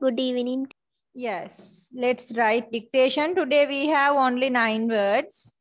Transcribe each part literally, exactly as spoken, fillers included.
Good evening. Yes, let's write dictation. Today we have only nine words.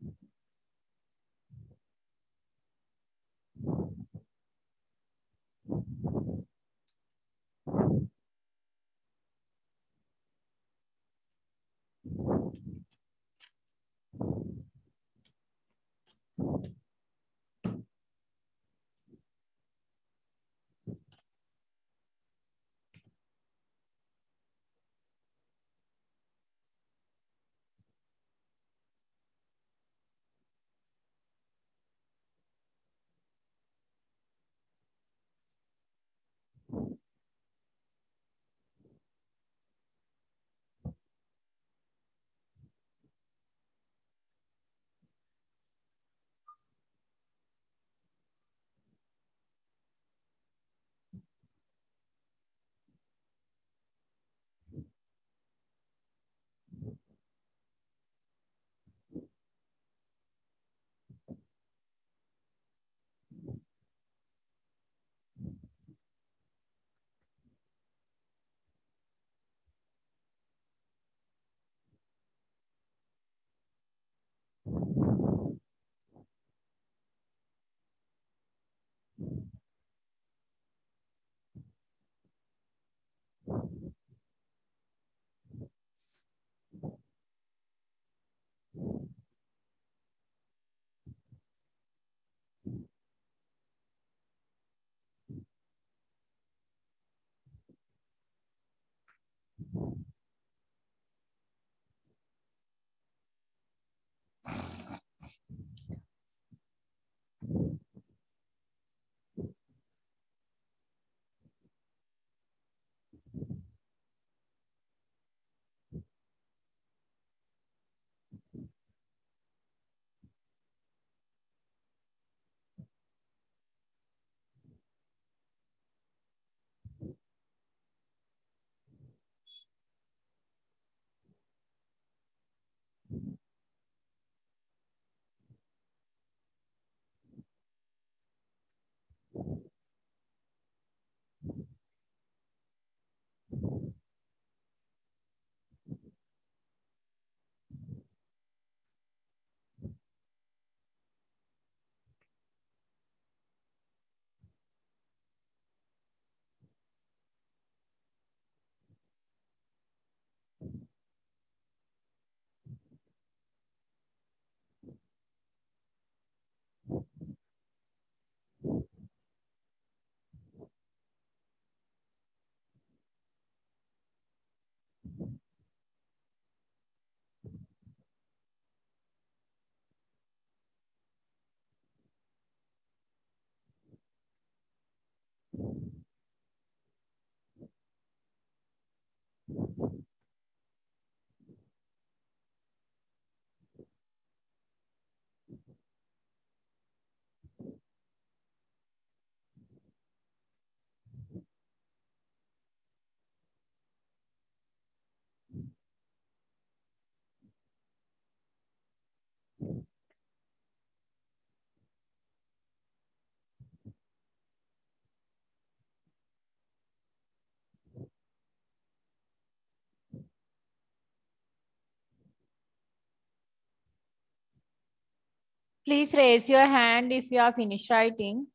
Please raise your hand if you are finished writing.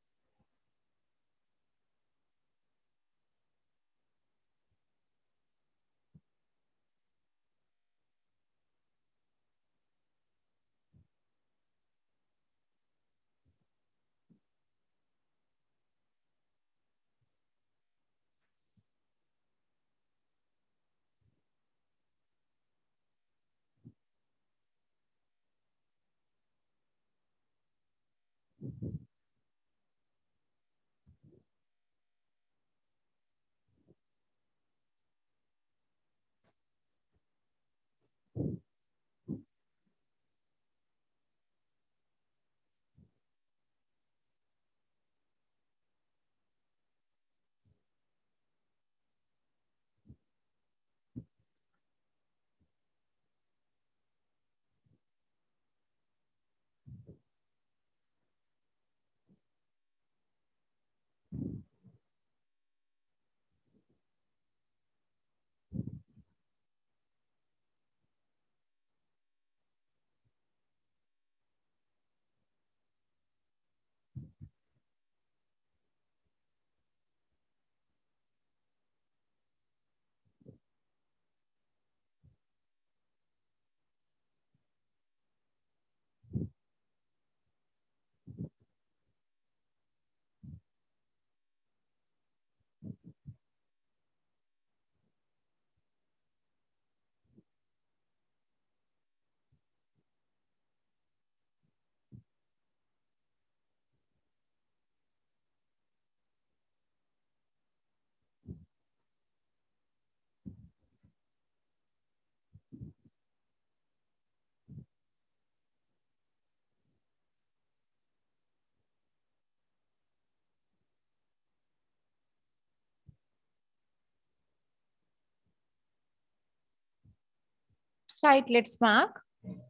Right, let's mark.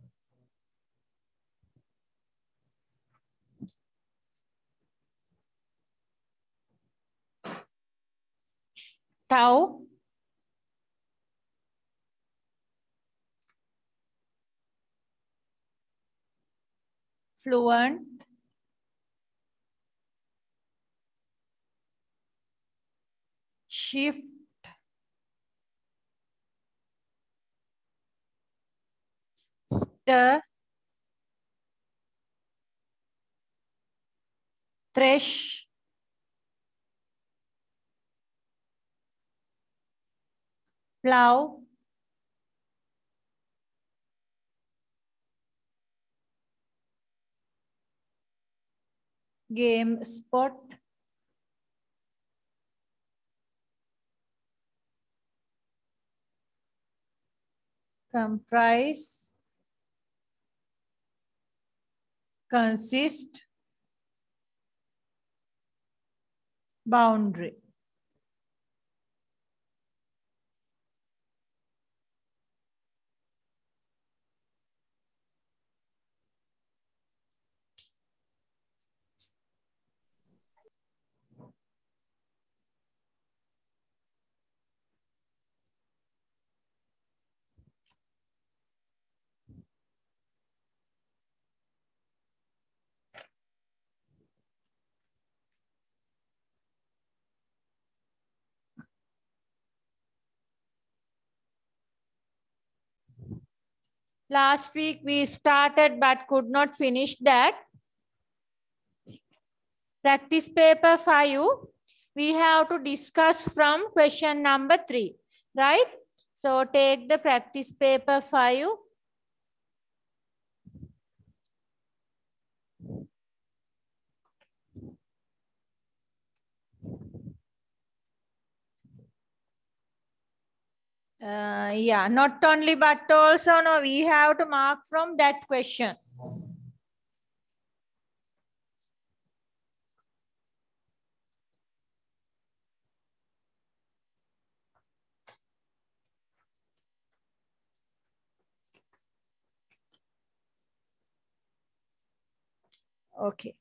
Tau. Fluent. Shift. Stir. Thresh. Plow. Game spot. Comprise. Consist. Boundary. Last week we started but could not finish that. Practice paper five. We have to discuss from question number three, right? So take the practice paper five. Uh, yeah, not only but also, no, we have to mark from that question. Okay.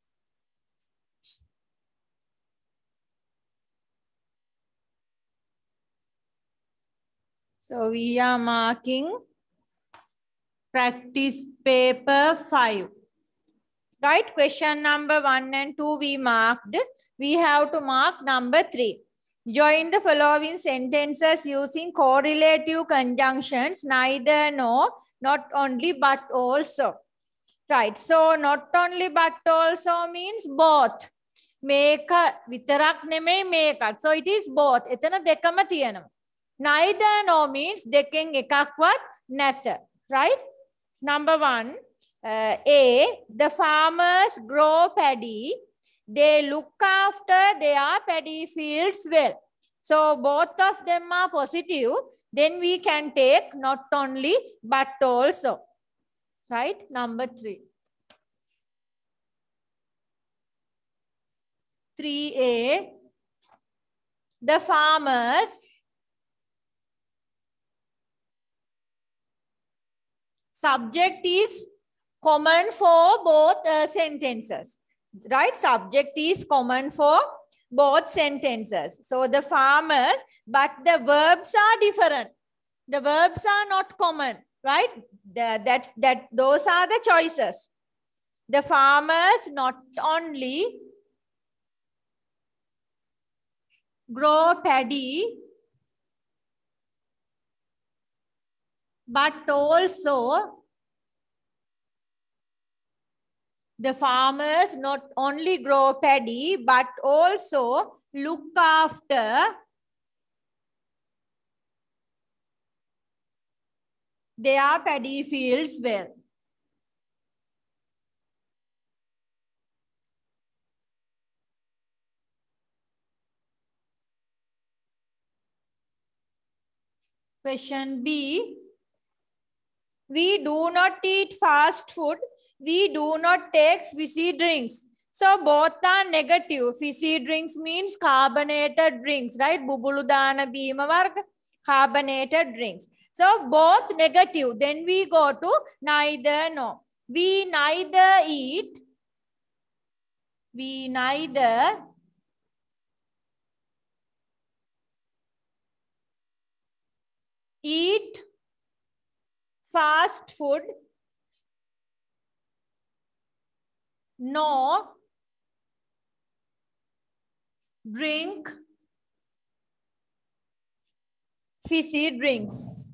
So we are marking practice paper five. Right? Question number one and two we marked. We have to mark number three. Join the following sentences using correlative conjunctions, neither, nor, not only, but also. Right. So not only, but also means both. Make vitarak neme make. So it is both. Etana dekama tiyanam. Neither, nor means dekeng ekakවත් නැත. Right? Number one. Uh, A, the farmers grow paddy. They look after their paddy fields well. So both of them are positive. Then we can take not only, but also. Right? Number three. three A, the farmers subject is common for both uh, sentences, right? Subject is common for both sentences. So the farmers, but the verbs are different. The verbs are not common, right? The, that, that, those are the choices. The farmers not only grow paddy, but also the farmers not only grow paddy, but also look after their paddy fields well. Question B. We do not eat fast food. We do not take fizzy drinks. So both are negative. Fizzy drinks means carbonated drinks, right? Bubulu dana bima varga. carbonated drinks. So both negative. Then we go to neither nor. We neither eat. We neither eat fast food nor drink fizzy drinks.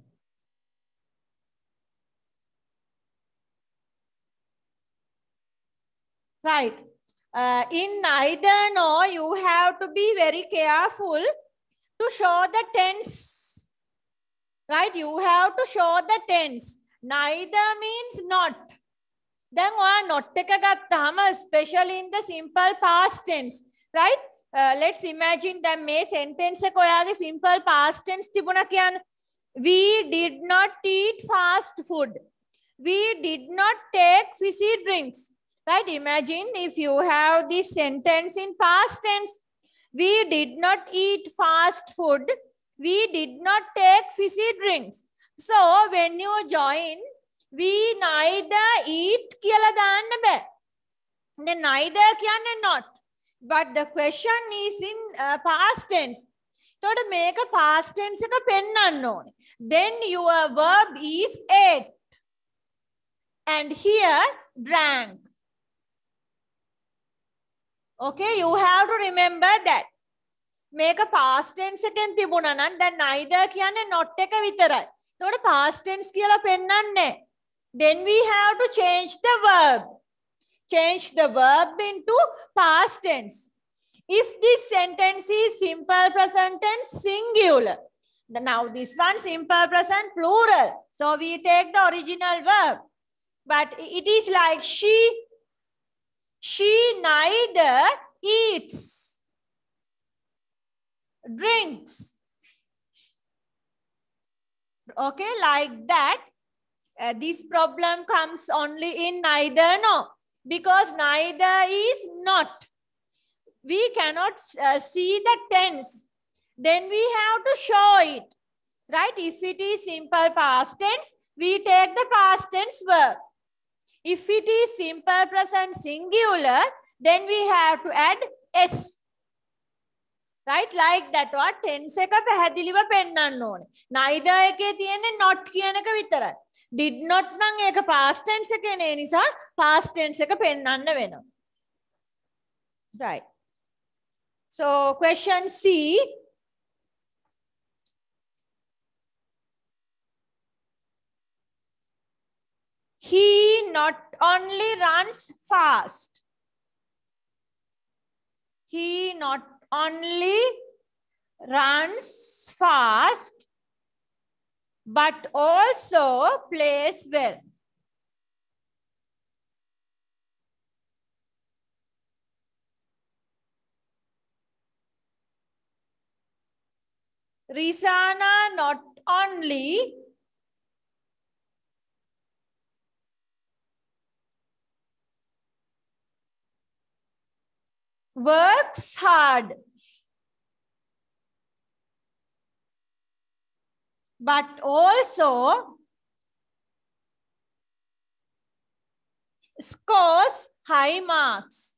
Right. Uh, in neither nor, you have to be very careful to show the tense. Right? You have to show the tense. Neither means not. Then one not take a gattama, especially in the simple past tense. Right? Uh, let's imagine that may sentence ko simple past tense tibuna kyan. We did not eat fast food. We did not take fizzy drinks. Right? Imagine if you have this sentence in past tense. We did not eat fast food. We did not take fizzy drinks. So when you join, we neither eat kiyala danna ba. Then neither kyanne not. But the question is in uh, past tense. So to make a past tense එක පෙන්නන්න ඕනේ. Then your verb is ate. And here drank. Okay, you have to remember that. Make a past tense එකෙන් තිබුණා නම් දැන් neither කියන්නේ not එක විතරයි. එතකොට past tense කියලා පෙන්නන්නේ. Then we have to change the verb. Change the verb into past tense. If this sentence is simple present tense singular. Now this one simple present plural. So we take the original verb. But it is like she, she neither eats, drinks. Okay, like that. Uh, this problem comes only in neither nor. Because neither is not. We cannot uh, see the tense. Then we have to show it. Right? If it is simple past tense, we take the past tense verb. If it is simple present singular, then we have to add S. Right? Like that what tense එක පැහැදිලිව පෙන්නන්න ඕනේ. Neither එකේ තියෙන්නේ not කියන එක විතරයි. Did not නම් ඒක past tense එකේ නේ නිසා past tense එක පෙන්නන්න වෙනවා. Right. So question C. He not only runs fast. He not only runs fast, but also plays well. Rizana not only works hard, but also scores high marks.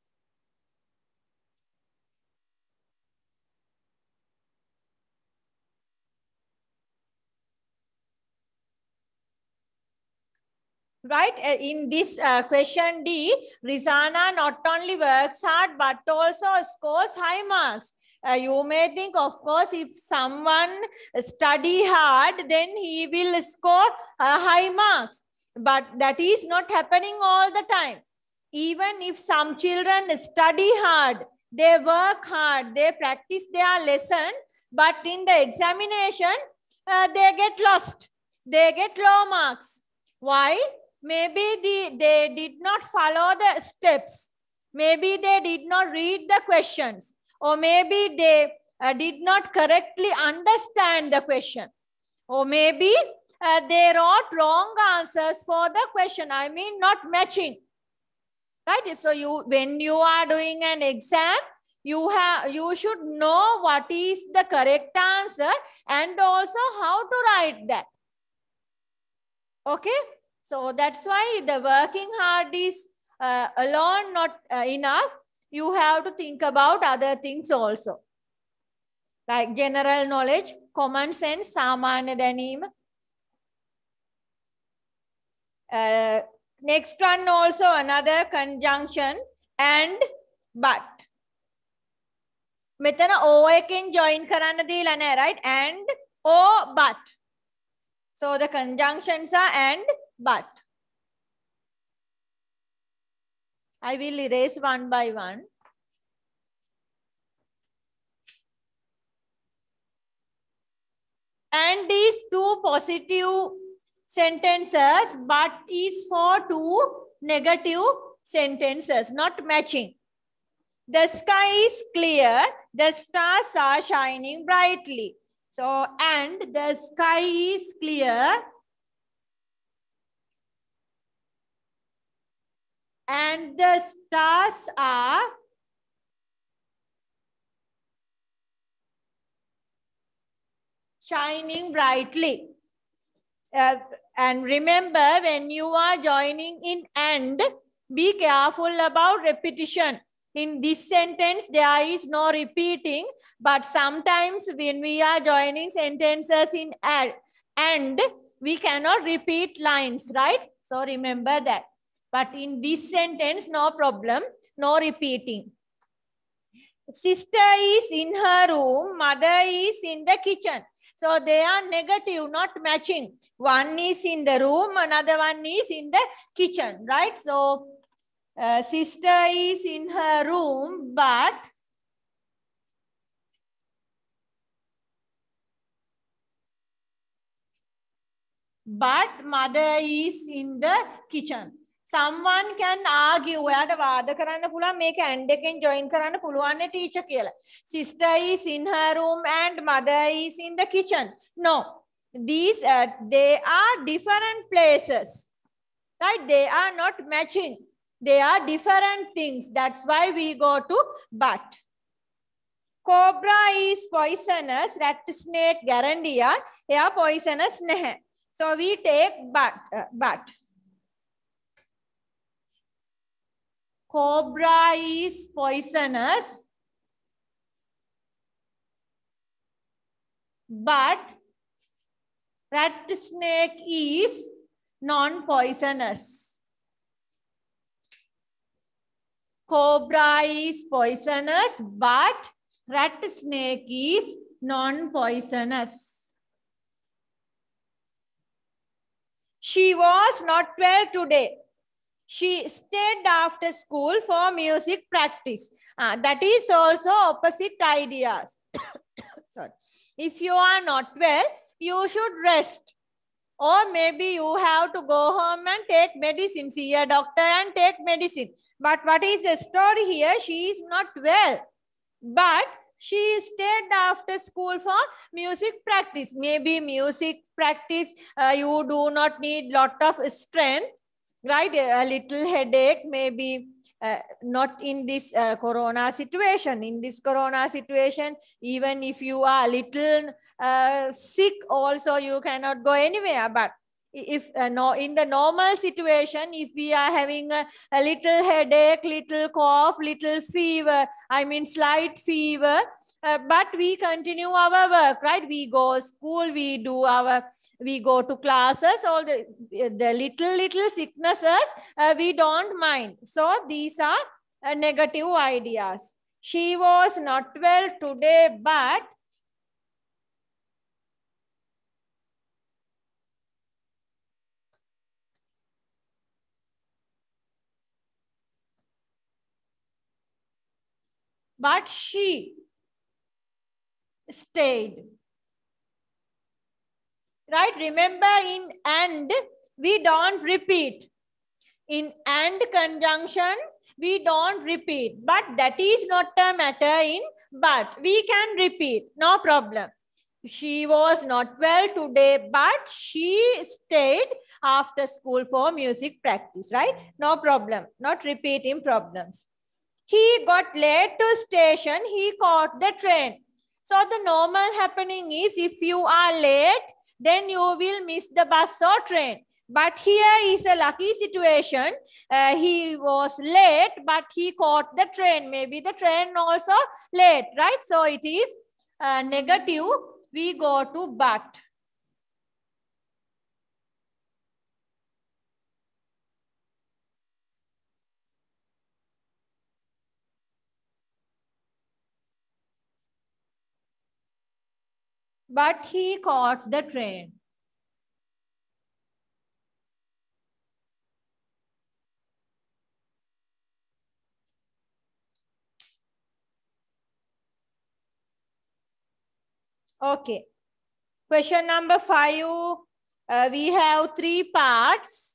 Right? In this uh, question D, Rizana not only works hard, but also scores high marks. Uh, you may think, of course, if someone study hard, then he will score uh, high marks. But that is not happening all the time. Even if some children study hard, they work hard, they practice their lessons, but in the examination, uh, they get lost. They get low marks. Why? Maybe the, they did not follow the steps. Maybe they did not read the questions. Or maybe they uh, did not correctly understand the question. Or maybe uh, they wrote wrong answers for the question. I mean, not matching. Right? So you, when you are doing an exam, You have, you should know what is the correct answer and also how to write that. Okay. So that's why the working hard is uh, alone not uh, enough. You have to think about other things also. Like general knowledge, common sense, samanya daneema. Uh, next one also another conjunction and but. Metana O එකෙන් join කරන්න දීලා නැහැ, right? And or but. So the conjunctions are and but. I will erase one by one. And is two positive sentences, but is for two negative sentences, not matching. The sky is clear, the stars are shining brightly. So, and the sky is clear and the stars are shining brightly. Uh, and remember, when you are joining in and, be careful about repetition. In this sentence, there is no repeating, but sometimes when we are joining sentences in and, we cannot repeat lines, right? So remember that. But in this sentence, no problem, no repeating. Sister is in her room, mother is in the kitchen. So they are negative, not matching. One is in the room, another one is in the kitchen, right? So uh, sister is in her room, but but mother is in the kitchen. Someone can argue, ඔයාට වාද කරන්න පුළුවන් මේක and එකෙන් join කරන්න පුළුවන් නේ teacher කියලා. Sister is in her room and mother is in the kitchen. No, these uh, they are different places, right? They are not matching. They are different things. That's why we go to but. Cobra is poisonous. Rattlesnake garandia. එයා poisonous නැහැ. So we take but. Uh, but. Cobra is poisonous, but rattlesnake is non-poisonous. Cobra is poisonous, but rattlesnake is non-poisonous. She was not well today. She stayed after school for music practice. Uh, that is also opposite ideas. Sorry. If you are not well, you should rest. Or maybe you have to go home and take medicine. See a doctor and take medicine. But what is the story here? She is not well. But she stayed after school for music practice. Maybe music practice, uh, you do not need lot of strength. Right, a little headache, maybe uh, not in this uh, corona situation. In this corona situation, even if you are a little uh, sick also, you cannot go anywhere. But if uh, no, in the normal situation, if we are having a, a little headache, little cough, little fever, I mean slight fever, uh, but we continue our work, right? We go school, we do our, we go to classes, all the, the little, little sicknesses, uh, we don't mind. So these are uh, negative ideas. She was not well today, but but she stayed. Right? Remember, in and, we don't repeat. In and conjunction, we don't repeat. But that is not a matter in but. We can repeat. No problem. She was not well today, but she stayed after school for music practice. Right? No problem. Not repeating problems. He got late to station. He caught the train. So the normal happening is if you are late, then you will miss the bus or train. But here is a lucky situation. Uh, he was late, but he caught the train. Maybe the train also late, right? So it is uh, negative. We go to but. But he caught the train. Okay. Question number five. Uh, we have three parts.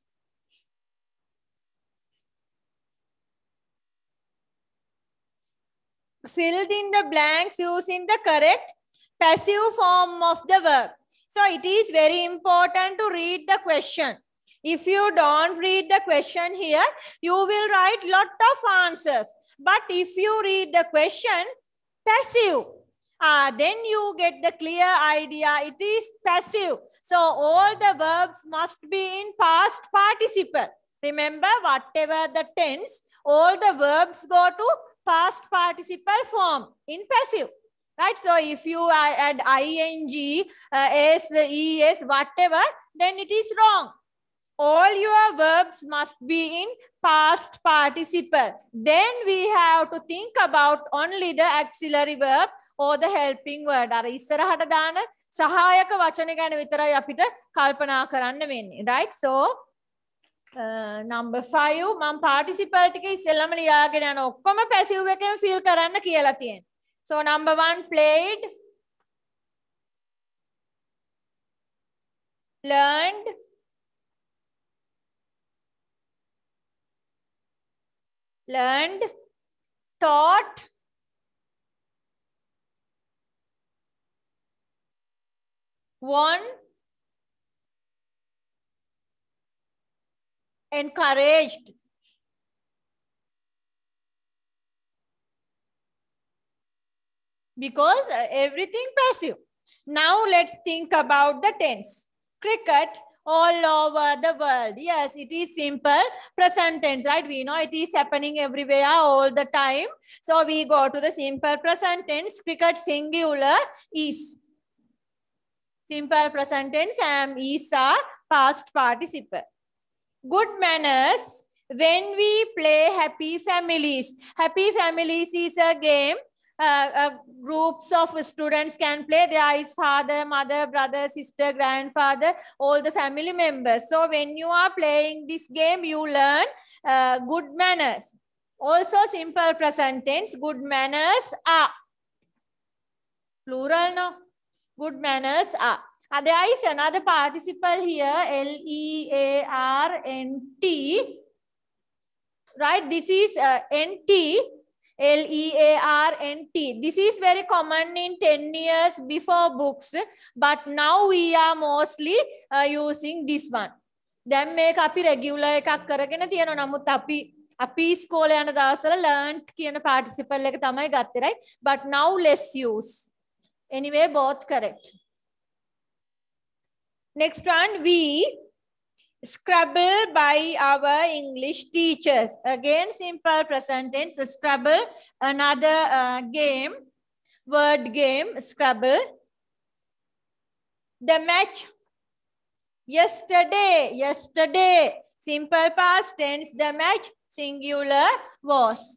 Filled in the blanks using the correct passive form of the verb. So it is very important to read the question. If you don't read the question here, you will write lot of answers. But if you read the question, passive, uh, then you get the clear idea. It is passive. So all the verbs must be in past participle. Remember, whatever the tense, all the verbs go to past participle form in passive. Right? So if you add ing, uh, s, es, whatever, then it is wrong. All your verbs must be in past participle. Then we have to think about only the auxiliary verb or the helping word. අර ඉස්සරහට දාන සහායක වචන ගැන විතරයි අපිට කල්පනා කරන්න වෙන්නේ. Right? So uh, number five මම participle ටික ඉස්සෙල්ලම ලියාගෙන යන ඔක්කොම passive එකෙන් fill කරන්න කියලා තියෙනවා. So number one, played, learned, learned, taught, won, encouraged. Because uh, everything passive. Now let's think about the tense. Cricket all over the world. Yes, it is simple present tense, right? We know it is happening everywhere all the time. So we go to the simple present tense. Cricket singular is. Simple present tense and is are past participle. Good manners when we play Happy Families. Happy Families is a game. Uh, uh, groups of students can play. There is father, mother, brother, sister, grandfather, all the family members. So when you are playing this game, you learn uh, good manners. Also simple present tense, good manners are. Plural, no? Good manners are. Uh, there is another participle here, L E A R N T. Right? This is uh, N T. L E A R N T. This is very common in ten years before books, but now we are mostly uh, using this one. දැන් මේක අපි regular එකක් කරගෙන තියෙනවා. නමුත් අපි අපි ඉස්කෝලේ යන දවස්වල learned කියන participle එක තමයි ගත්තේ, right? But now less use. Anyway, both correct. Next one, we Scrabble by our English teachers. Again, simple present tense. Scrabble, another uh, game, word game, Scrabble. The match. Yesterday, yesterday. Simple past tense, the match, singular, was.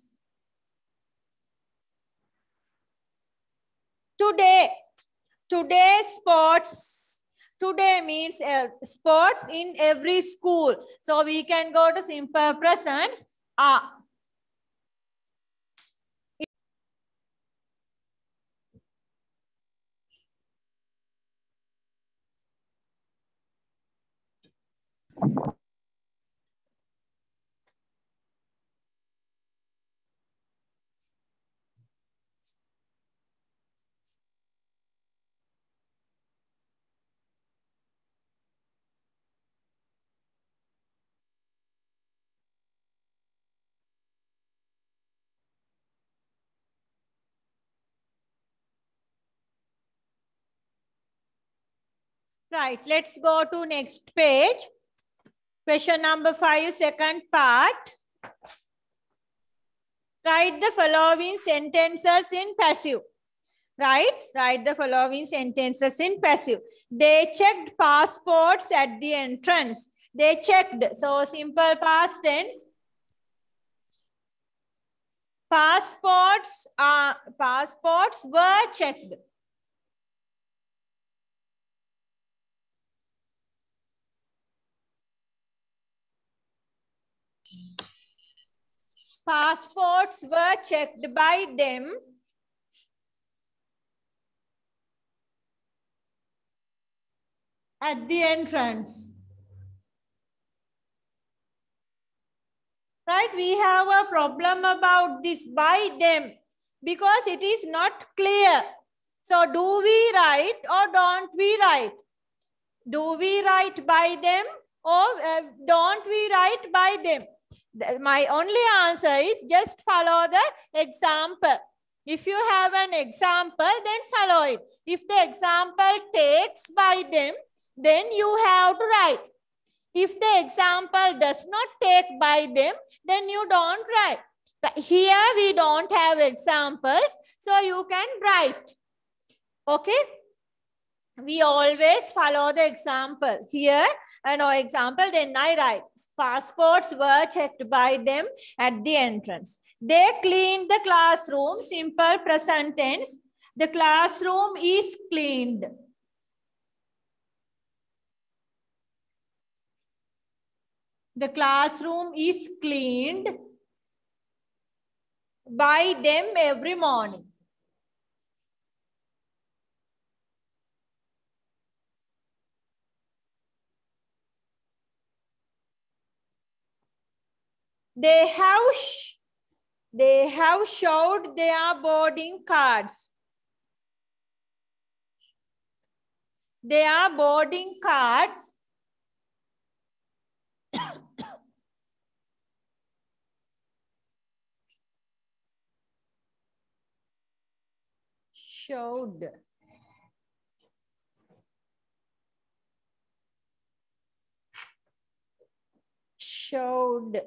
Today, today sports. Today means uh, sports in every school. So we can go to simple presents. Are. Right, let's go to next page. Question number five, second part. Write the following sentences in passive. Right? Write the following sentences in passive. They checked passports at the entrance. They checked. So simple past tense. Passports are passports were checked. Passports were checked by them at the entrance. Right? We have a problem about this by them because it is not clear. So do we write or don't we write? Do we write by them or uh, don't we write by them? My only answer is just follow the example. If you have an example, then follow it. If the example takes by them, then you have to write. If the example does not take by them, then you don't write. Here we don't have examples, so you can write. Okay? We always follow the example. Here, uh, no example, then I write. Passports were checked by them at the entrance. They cleaned the classroom, simple present tense. The classroom is cleaned. The classroom is cleaned by them every morning. They have, they have showed their boarding cards. Their boarding cards showed. Showed.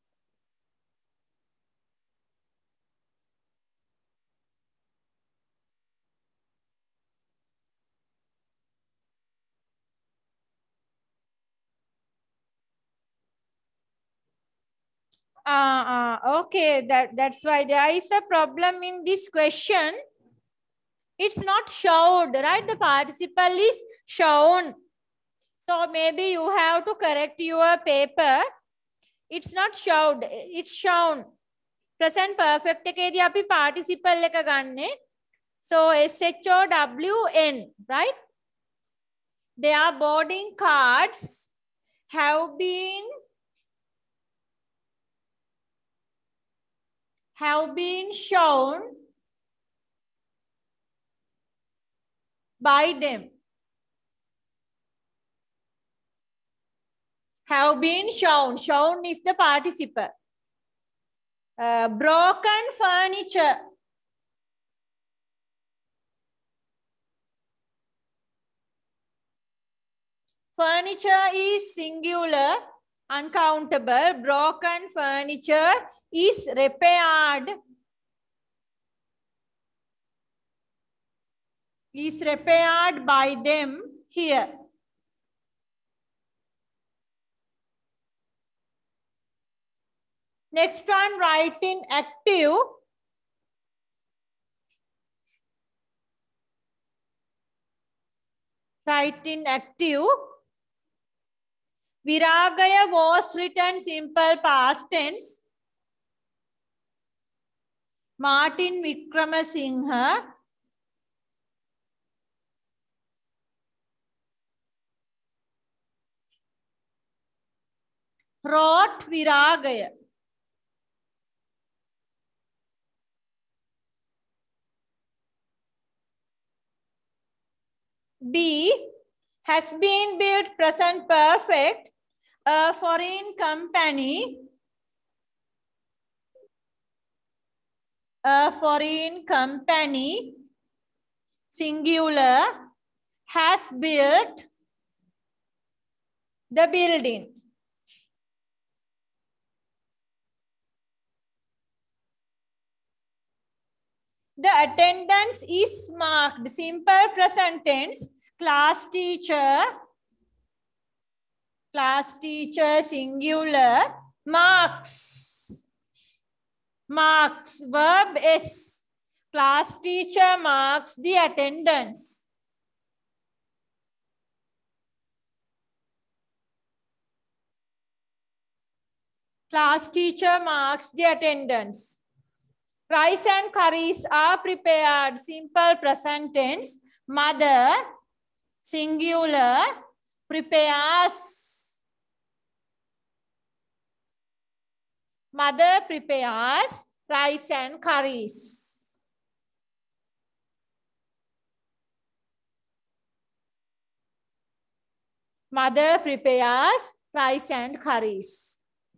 Uh, uh, okay, that, that's why there is a problem in this question. It's not showed, right? The participle is shown. So maybe you have to correct your paper. It's not showed, it's shown. Present perfect එකේදී අපි participle එක ගන්නෙ. So S H O W N, right? Their boarding cards have been have been shown by them. Have been shown. Shown is the participle. Uh, broken furniture. Furniture is singular, uncountable. Broken furniture is repaired. Is repaired by them here. Next one, write in active. Write in active. Viragaya was written simple past tense. Martin Wickramasinghe wrote Viragaya. B has been built present perfect. A foreign company. A foreign company, singular, has built the building. The attendance is marked. Simple present tense. Class teacher. Class teacher singular. Marks. Marks. Verb S. Class teacher marks the attendance. Class teacher marks the attendance. Rice and curries are prepared. Simple present tense. Mother, singular, prepares. Mother prepares rice and curries. Mother prepares rice and curries.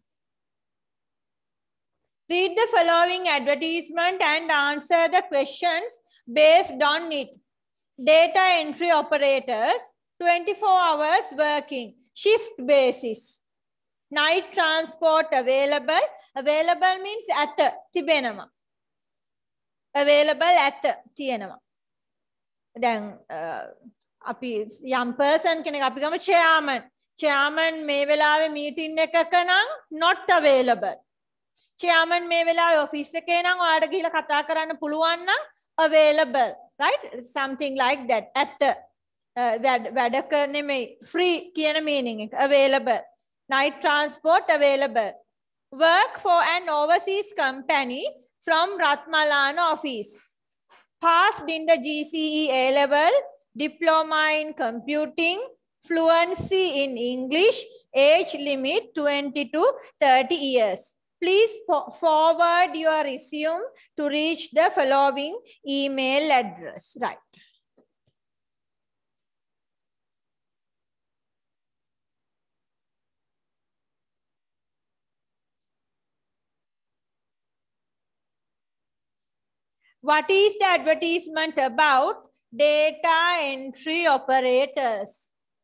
Read the following advertisement and answer the questions based on it. Data entry operators, twenty-four hours working, shift basis. Night transport available. Available means at tibenama. Available at tiyenama. Then uh, api young person kenek api gama chairman. Chairman me velawe meeting ekaka nang not available. Chairman may vela office එකේ නම් ඔයාලට ගිහිල්ලා කතා කරන්න පුළුවන් නම් available, right? Something like that. At the වැඩක නෙමෙයි free කියන meaning එක available. Night transport available. Work for an overseas company from Ratmalana office. Passed in the G C E A level, diploma in computing, fluency in English, age limit twenty to thirty years. Please forward your resume to reach the following email address. Right. What is the advertisement about? Data entry operators.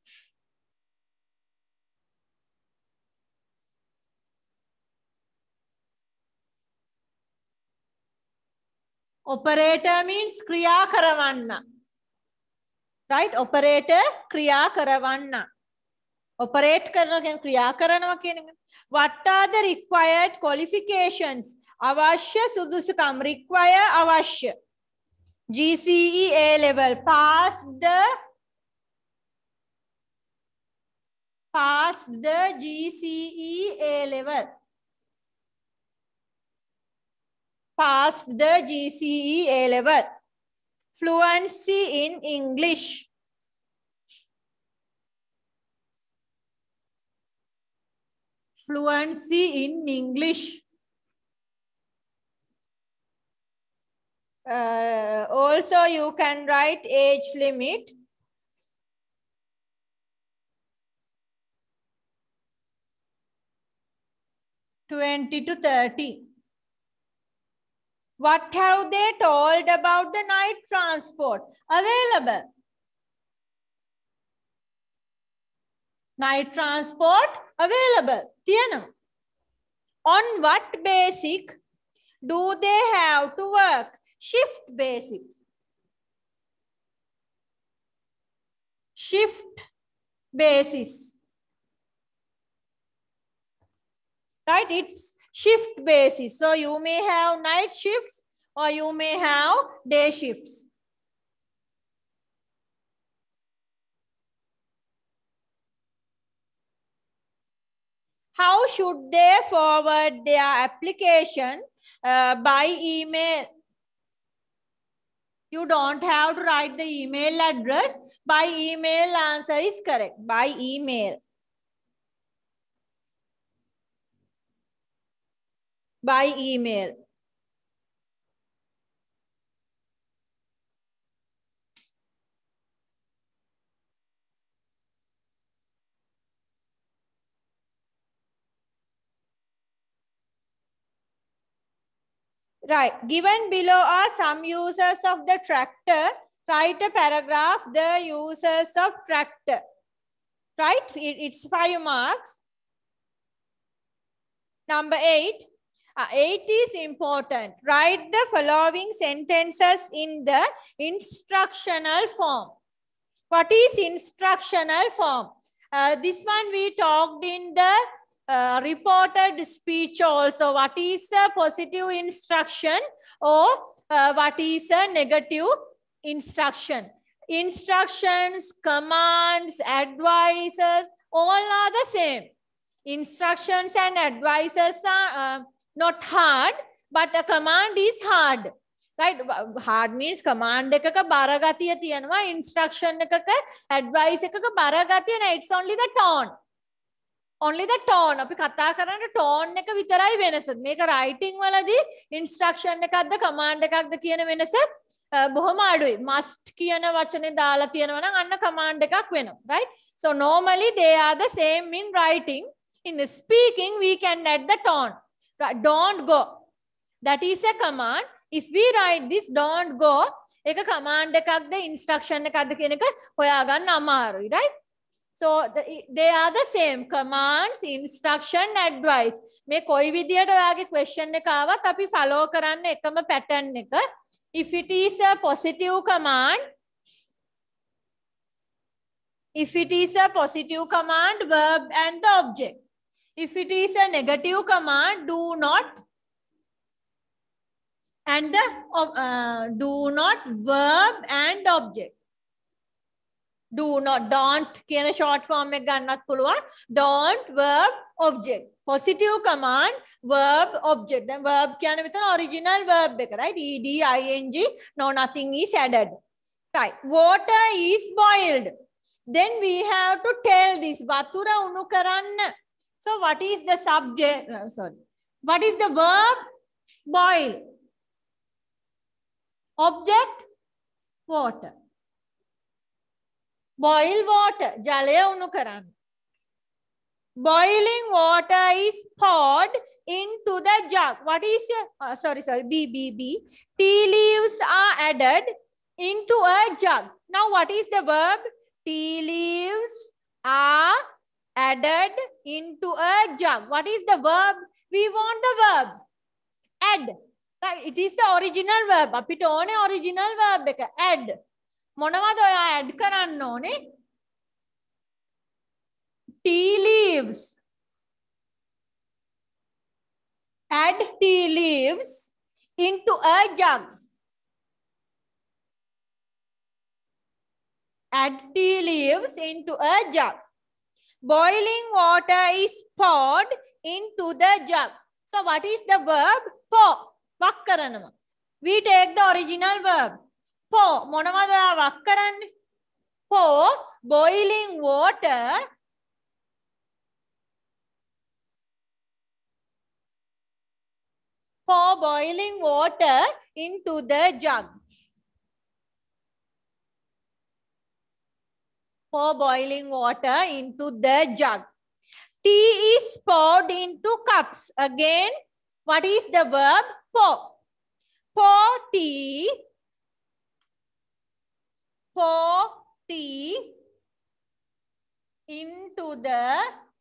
Operator means kriya karavanna. Right? Operator kriya karavanna. Operate karana කියන kriya කරනවා කියන එක. What are the required qualifications? අවශ්‍ය සුදුසුකම්. Require අවශ්‍ය. G C E A level. Pass the pass the G C E A level. Passed the G C E A level. Fluency in English. Fluency in English. Uh, also, you can write age limit. twenty to thirty. What have they told about the night transport? Available. Night transport available. Tiyanama. On what basic do they have to work? Shift basics. Shift basis. Right? It's shift basis. So you may have night shifts or you may have day shifts. How should they forward their application? Uh, by email. You don't have to write the email address. By email answer is correct. By email. By email. Right. Given below are some users of the tractor. Write a paragraph, the users of tractor. right? It, it's five marks. Number eight. Uh, eight is important. Write the following sentences in the instructional form. What is instructional form? Uh, this one we talked in the uh, reported speech also. What is a positive instruction or uh, what is a negative instruction? Instructions, commands, advices, all are the same. Instructions and advices are uh, not hard, but a command is hard. Right? Hard means command ekaka baragatiya tiyanwa, instruction ekaka advice ekaka baragatiya na. It's only the tone. Only the tone. Api katha karana tone එක විතරයි වෙනස. මේක writing වලදී instruction එකක්ද command එකක්ද කියන වෙනස බොහොම අඩුයි. Must කියන වචනේ දාලා තියෙනවා නම් අන්න command එකක් වෙනවා. Right? So normally they are the same in writing. In the speaking we can add the tone. Don't go. That is a command. If we write this don't go, එක command එකක්ද instruction එකක්ද කියන එක හොයාගන්න අමාරුයි. Right? So the, they are the same. Commands, instruction, advice. මේ කොයි විදියට ඔයාගේ question එක ආවත් අපි follow කරන්න එකම pattern එක. If it is a positive command, if it is a positive command, verb and the object. If it is a negative command, do not and the uh, do not verb and object. Do not, don't කියන short form එක ගන්නත් පුළුවන්. Don't, verb, object. Positive command, verb, object. Then verb කියන විතර original verb එක, right? ed, ing, no, nothing is added. Right. Water is boiled. Then we have to tell this. වතුර උණු කරන්න. So what is the subject? Uh, sorry. What is the verb? Boil. Object? Water. Boil water. ජලය උණු කරන්න. Boiling water is poured into the jug. What is your, uh, sorry, sorry, B, B, B. Tea leaves are added into a jug. Now what is the verb? Tea leaves are added into a jug. What is the verb? We want the verb. Add. Right? It is the original verb. අපිට ඕනේ original verb එක. Add. මොනවද ඔයා add කරන්න ඕනේ? Tea leaves. Add tea leaves into a jug. Add tea leaves into a jug. Boiling water is poured into the jug. So what is the verb? Pour. වක් කරනවා. We take the original verb. Pour. මොනවද වක් කරන්නේ? Pour boiling water pour boiling water into the jug. Pour boiling water into the jug. Tea is poured into cups. Again, what is the verb? Pour. Pour tea. Pour tea into the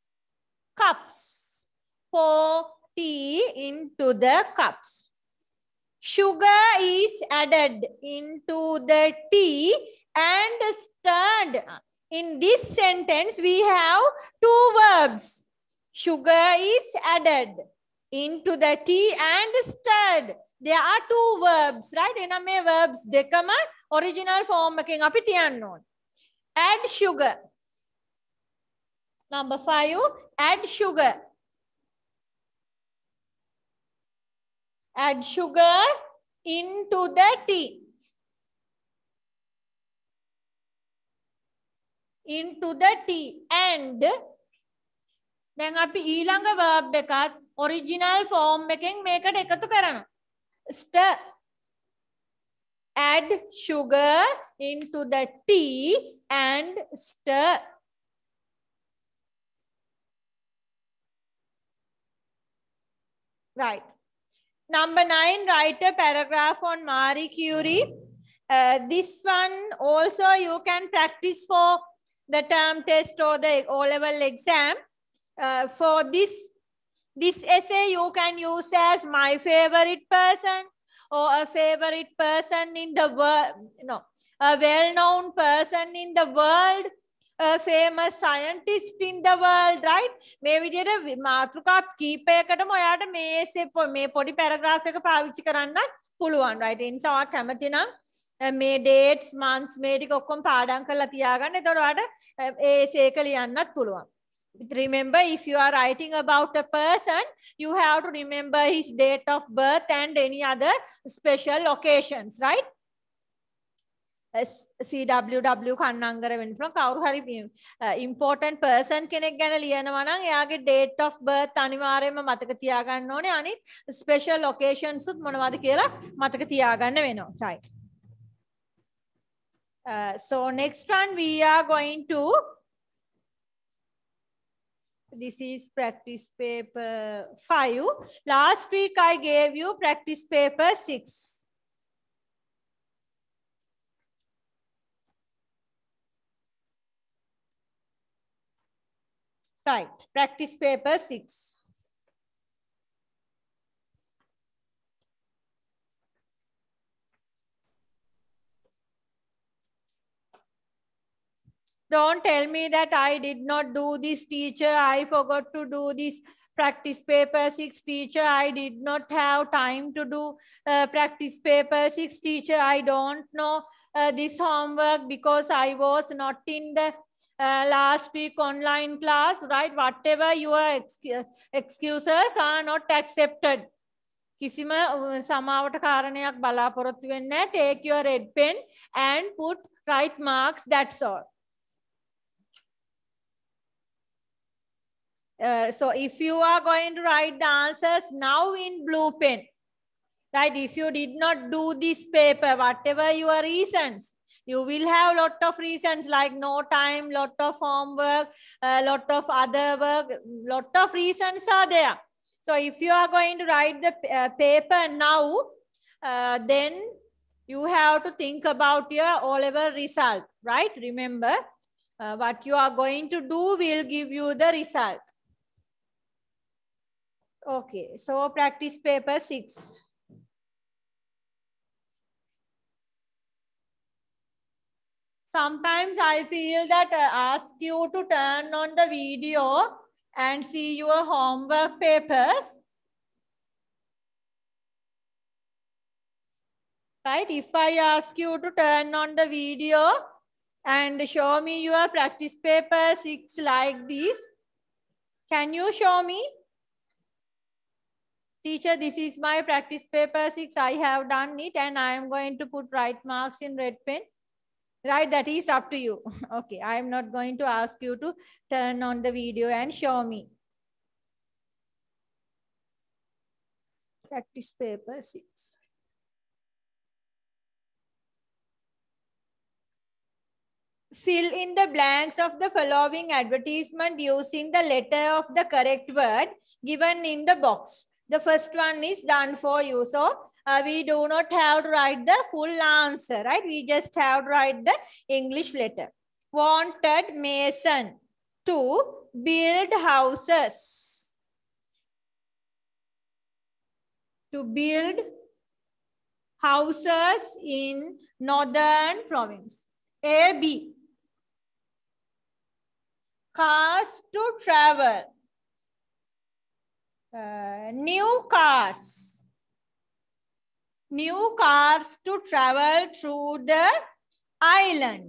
cups. Pour tea into the cups. Sugar is added into the tea and stirred. In this sentence, we have two verbs. Sugar is added into the tea and stirred. There are two verbs, right? එනම් මේ verbs දෙකම original form එකෙන් අපි තියන්න ඕන. Add sugar. Number five, add sugar. Add sugar into the tea. Into the tea. And දැන් අපි ඊළඟ verb එකත් original form එකෙන් මේකට එකතු කරනවා. Stir. Add sugar into the tea and stir. Right. Number nine, write a paragraph on Marie Curie. Uh, this one also you can practice for the term test or the O-level exam, uh, for this, this essay you can use as my favorite person or a favorite person in the world, no, a well-known person in the world, a famous scientist in the world, right? මේ විදිහට මාතෘකා කීපයකටම ඔයාට මේ මේ පොඩි paragraph එක පාවිච්චි කරන්නත් පුළුවන්, right? ඒ නිසා ඔයා කැමති නම් මේ dates, months මේ ටික ඔක්කොම පාඩම් කරලා තියාගන්න. එතකොට ඔයාට ඒ ඒක ලියන්නත් පුළුවන්. Remember, if you are writing about a person, you have to remember his date of birth and any other special occasions, right? C W W Kannangara වෙන්න පුළුවන්. කවුරු හරි important person කෙනෙක් ගැන ලියනවා නම් එයාගේ date of birth අනිවාර්යයෙන්ම මතක තියාගන්න ඕනේ. අනිත් special occasions උත් මොනවද කියලා මතක තියාගන්න වෙනවා. Right. Uh, so next one we are going to, this is practice paper five. Last week I gave you practice paper six. Right, practice paper six. Don't tell me that I did not do this, teacher. I forgot to do this practice paper six, teacher. I did not have time to do uh, practice paper six, teacher. I don't know uh, this homework because I was not in the Uh, last week online class, right? Whatever your ex excuses are not accepted. කිසිම සමාවට කාරණයක් බලාපොරොත්තු වෙන්නේ නැහැ. Take your red pen and put right marks, that's all. Uh, so if you are going to write the answers now in blue pen, right? If you did not do this paper, whatever your reasons, you will have lot of reasons like no time, lot of homework, a uh, lot of other work, lot of reasons are there. So if you are going to write the uh, paper now, uh, then you have to think about your O-level result, right? Remember, uh, what you are going to do will give you the result. Okay, so practice paper six. Sometimes I feel that I ask you to turn on the video and see your homework papers. Right? If I ask you to turn on the video and show me your practice paper six like this, can you show me? Teacher, this is my practice paper six. I have done it and I am going to put right marks in red pen. Right, that is up to you. Okay, I am not going to ask you to turn on the video and show me. Practice paper six. Fill in the blanks of the following advertisement using the letter of the correct word given in the box. The first one is done for you. So, Uh, we do not have to write the full answer, right? We just have to write the English letter. Wanted mason to build houses. To build houses in northern province. A, B. Cars to travel. Uh, new cars. New cars to travel through the island.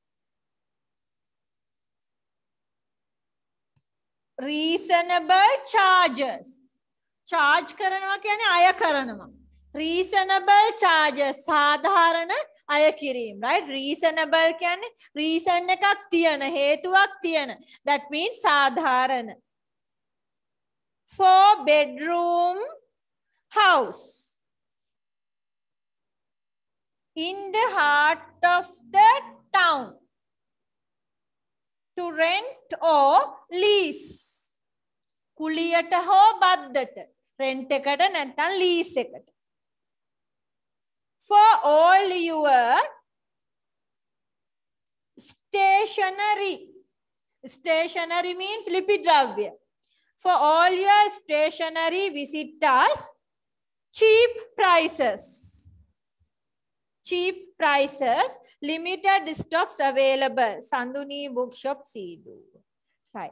Reasonable charges. Charge කරනවා කියන්නේ අය කරනවා. Reasonable charges. සාධාරණ අය කිරීම. Right? Reasonable කියන්නේ reason එකක් තියෙන, හේතුවක් තියෙන. That means සාධාරණ. Four bedroom house. In the heart of the town. To rent or lease. කුලියට හෝ බද්දට. Rent එකට නැත්නම් lease එකට. For all your station stationery. Stationery means lipidravya. For all your stationery, visit us. Cheap prices. Cheap prices. Limited stocks available. Sanduni Bookshop, Sidu. Right.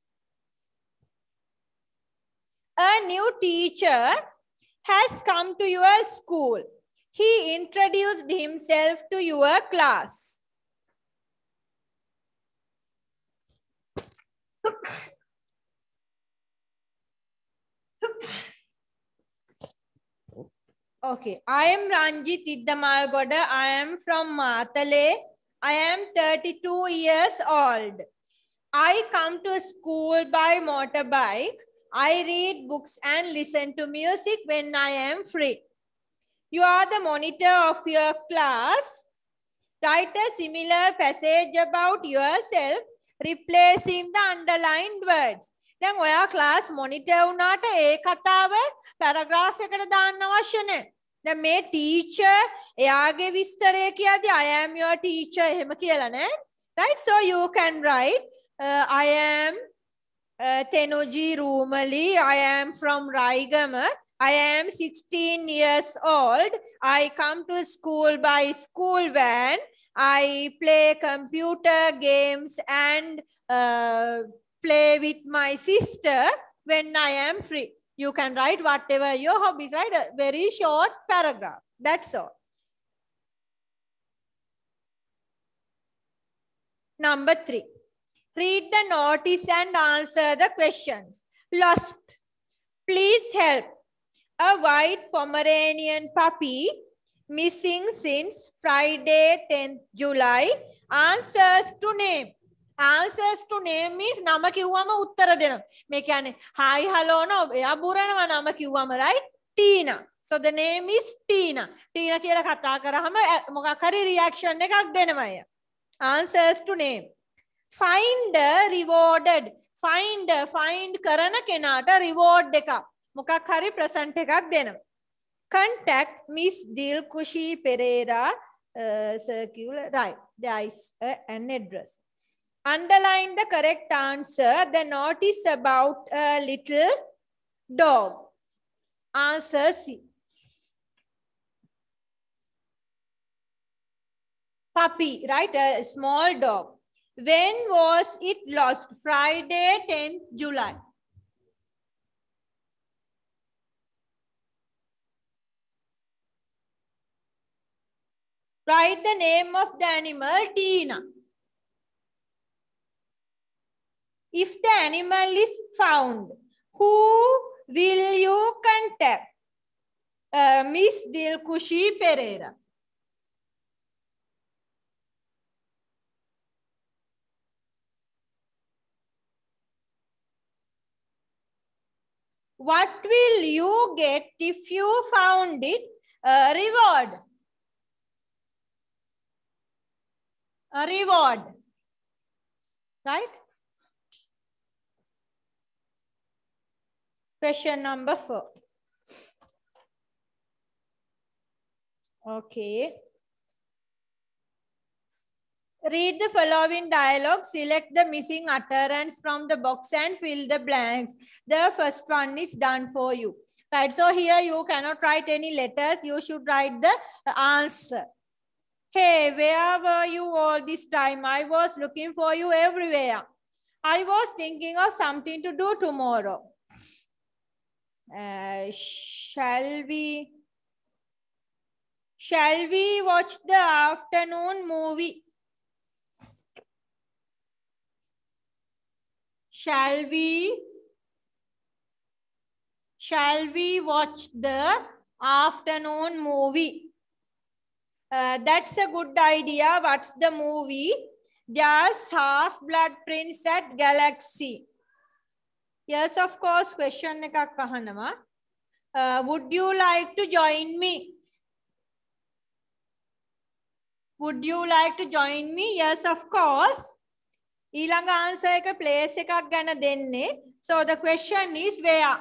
A new teacher has come to your school. He introduced himself to your class. Okay, I am Ranjit Iddamalgoda. I am from Matale. I am thirty-two years old. I come to school by motorbike. I read books and listen to music when I am free. You are the monitor of your class. Write a similar passage about yourself, replacing the underlined words. දැන් ඔයා class monitor වුණාට ඒ කතාව paragraph එකට දාන්න අවශ්‍ය නැහැ. දැන් මේ teacher එයාගේ විස්තරය කියද්දි I am your teacher එහෙම කියලා නෑ. Right? So you can write uh, I am uh, Tenuji Rumali. I am from Raigama. I am sixteen years old. I come to school by school van. I play computer games and uh, play with my sister when I am free. You can write whatever your hobbies, right? A very short paragraph. That's all. Number three. Read the notice and answer the questions. Lost. Please help. A white Pomeranian puppy missing since Friday tenth July. Answers to name. Answers to name means nama කිව්වම උත්තර දෙනවා. මේ කියන්නේ hi hello no එයා බුරනවා නම කිව්වම right? Tina. So the name is Tina. Tina කියලා කතා කරාම මොකක් හරි reaction එකක් දෙනවා එයා. Answers to name. Find rewarded. Find find කරන කෙනාට reward එකක්. මොකක් හරි present එකක් දෙනවා. Contact Miss Dilkushi Pereira uh, circular. Right. There is uh, an address. Underline the correct answer. The note is about a little dog. Answer C. Puppy, right? A small dog. When was it lost? Friday, tenth July. Write the name of the animal, Tina. If the animal is found, who will you contact? Uh, Miss Dilkushi Pereira. What will you get if you found it? A reward. A reward. Right? Question number four. Okay. Read the following dialogue. Select the missing utterance from the box and fill the blanks. The first one is done for you. Right. So here you cannot write any letters. You should write the answer. Hey, where were you all this time? I was looking for you everywhere. I was thinking of something to do tomorrow. Uh, shall we shall we watch the afternoon movie? Shall we shall we watch the afternoon movie? Uh, that's a good idea. What's the movie? There's Half-Blood Prince at Galaxy. Yes, of course. Question එකක් අහනවා. Uh, would you like to join me? Would you like to join me? Yes, of course. ඊළඟ answer එක place එකක් ගැන දෙන්නේ. So the question is where?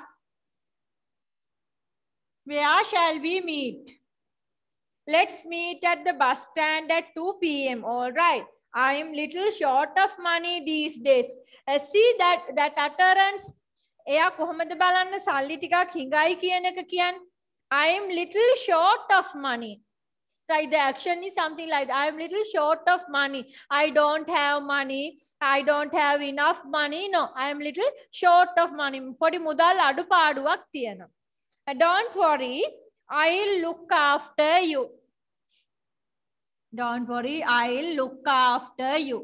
Where shall we meet? Let's meet at the bus stand at two P M All right. I am little short of money these days. Uh, see that that utterance. එයා කොහොමද බලන්න සල්ලි ටිකක් හිඟයි කියන එක කියන්නේ. I am little short of money. Right, the action is something like I am little short of money. I don't have money. I don't have enough money. No, I am little short of money. පොඩි මුදල් අඩුපාඩුවක් තියෙනවා. Don't worry, I'll look after you. Don't worry, I'll look after you.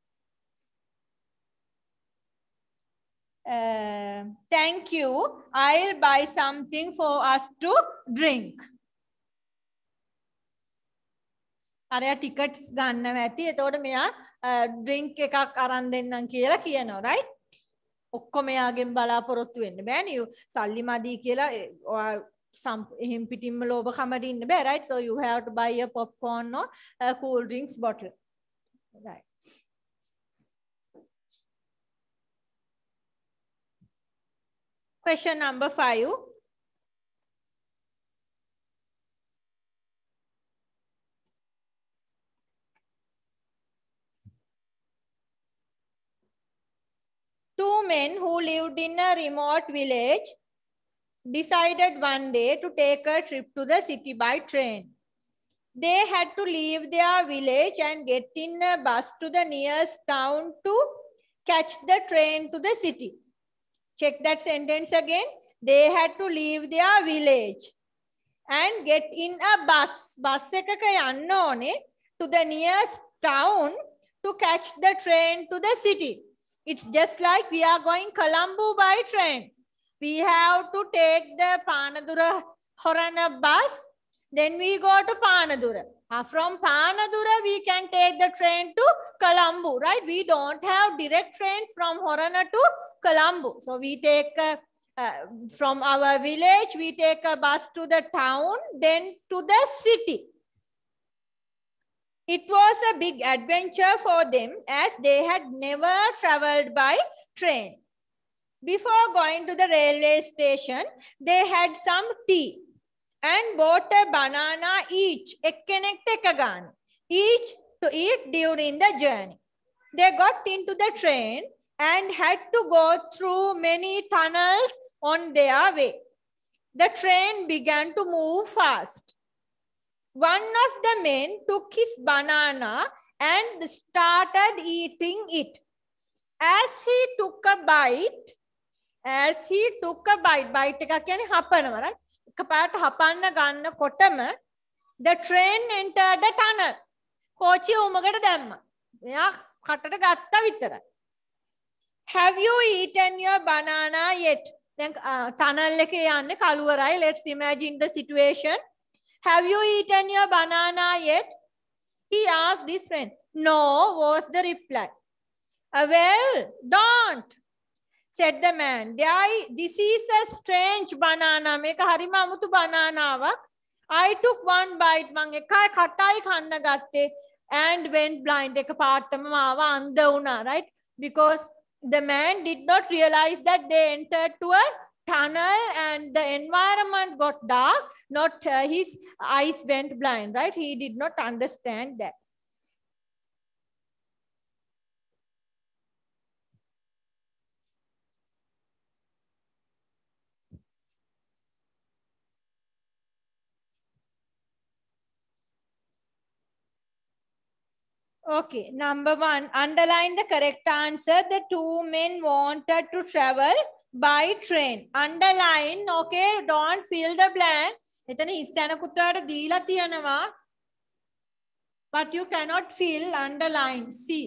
Uh, thank you. I'll buy something for us to drink. අරයා tickets ගන්නව ඇති. එතකොට මෙයා drink එකක් අරන් දෙන්නම් කියලා කියනවා, right? ඔක්කොම එයාගෙන් බලාපොරොත්තු වෙන්න බෑනේ. සල්ලි මදි කියලා එහෙම් පිටින්ම ලෝභකමට ඉන්න බෑ, right? So you have to buy a popcorn or a cool drinks bottle, right? Question number five. Two men who lived in a remote village decided one day to take a trip to the city by train. They had to leave their village and get in a bus to the nearest town to catch the train to the city. Check that sentence again. They had to leave their village and get in a bus. Bus එකක යන්න ඕනේ to the nearest town to catch the train to the city. It's just like we are going Colombo by train. We have to take the Panadura Horana bus. Then we go to Panadura. Uh, from Panadura, we can take the train to Colombo, right? We don't have direct trains from Horana to Colombo. So we take, uh, uh, from our village, we take a bus to the town, then to the city. It was a big adventure for them as they had never traveled by train. Before going to the railway station, they had some tea and bought a banana each, each to eat during the journey. They got into the train and had to go through many tunnels on their way. The train began to move fast. One of the men took his banana and started eating it. As he took a bite, as he took a bite, bite එකක් කියන්නේ හපනවා, right? එකපාරට හපන්න ගන්නකොටම the train entered the tunnel. කෝච්චිය උමකට දැම්මා. එයා කටට ගත්තා විතරයි. Have you eaten your banana yet? දැන් tunnel එකේ යන්නේ කළුවරයි. Let's imagine the situation. Have you eaten your banana yet? He asked his friend. No, was the reply. Uh, well, don't, said the man. This is a strange banana. Meka harima amutu banana. I took one bite, man ekai katai khanna gatte and went blind. Eka paatama maawa andha una, right? Because the man did not realize that they entered to a tunnel and the environment got dark, not uh, his eyes went blind, right? He did not understand that. Okay, number one, underline the correct answer. The two men wanted to travel by train. Underline, okay, don't fill the blank. එතන ඉස්සන කුත්තාට දීලා තියෙනවා. But you cannot fill, underline, see.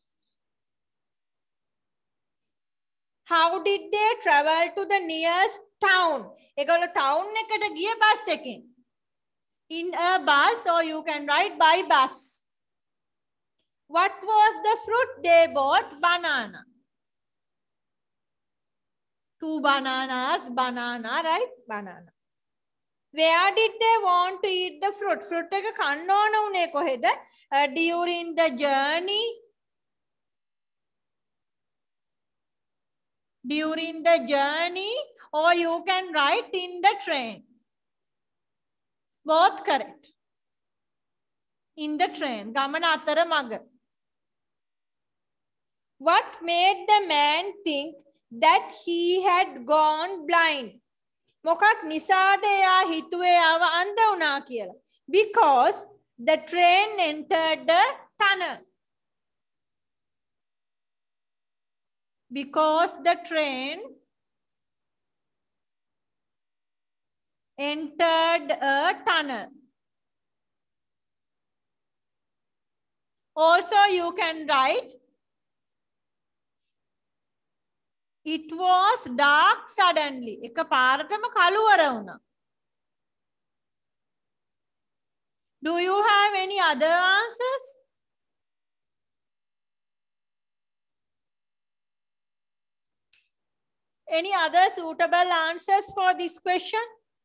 How did they travel to the nearest town? ඒගොල්ලෝ town එකට ගිය bus එකෙන්. In a bus, or you can write by bus. What was the fruit they bought? Banana. Two bananas, banana, right? Banana. Where did they want to eat the fruit? Fruit එක කන්න ඕන උනේ කොහෙද? Uh, during the journey. During the journey, or you can write in the train. Both correct. In the train. ගමන අතර මඟ. What made the man think that he had gone blind? මොකක් නිසාද එයා හිතුවේ ආව අන්ධ වුණා කියලා? Because the train entered the tunnel. Because the train entered a tunnel. Also, you can write, it was dark suddenly. එක පාරටම කළුවර වුණා. Do you have any other answers? Any other suitable answers for this question?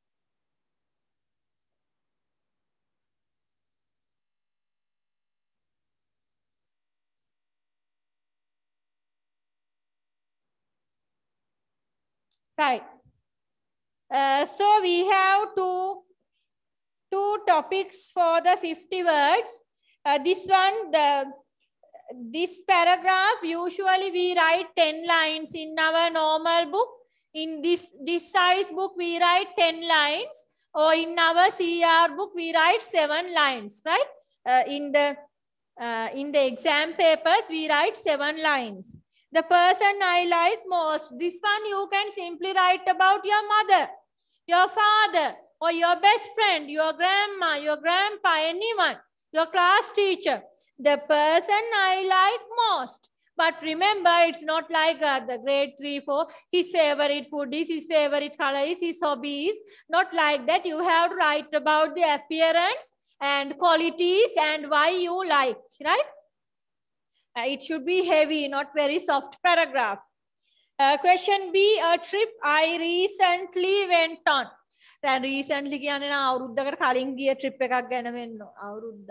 Right. Uh, so we have two, two topics for the fifty words. Uh, this one, the this paragraph, usually we write ten lines in our normal book. In this, this size book, we write ten lines. Or in our C R book, we write seven lines, right? Uh, in, the, uh, in the exam papers, we write seven lines. The person I like most, this one you can simply write about your mother, your father, or your best friend, your grandma, your grandpa, anyone, your class teacher. The person I like most. But remember, it's not like uh, the grade three, four, his favorite food is, his favorite color is, his hobby is. Not like that. You have to write about the appearance and qualities and why you like, right? Uh, it should be heavy, not very soft paragraph. Uh, question B, a trip I recently went on. Then recently, කියන්නේ නා අවුරුද්දකට කලින් ගිය trip එකක් ගැන වෙන්න අවුරුද්ද.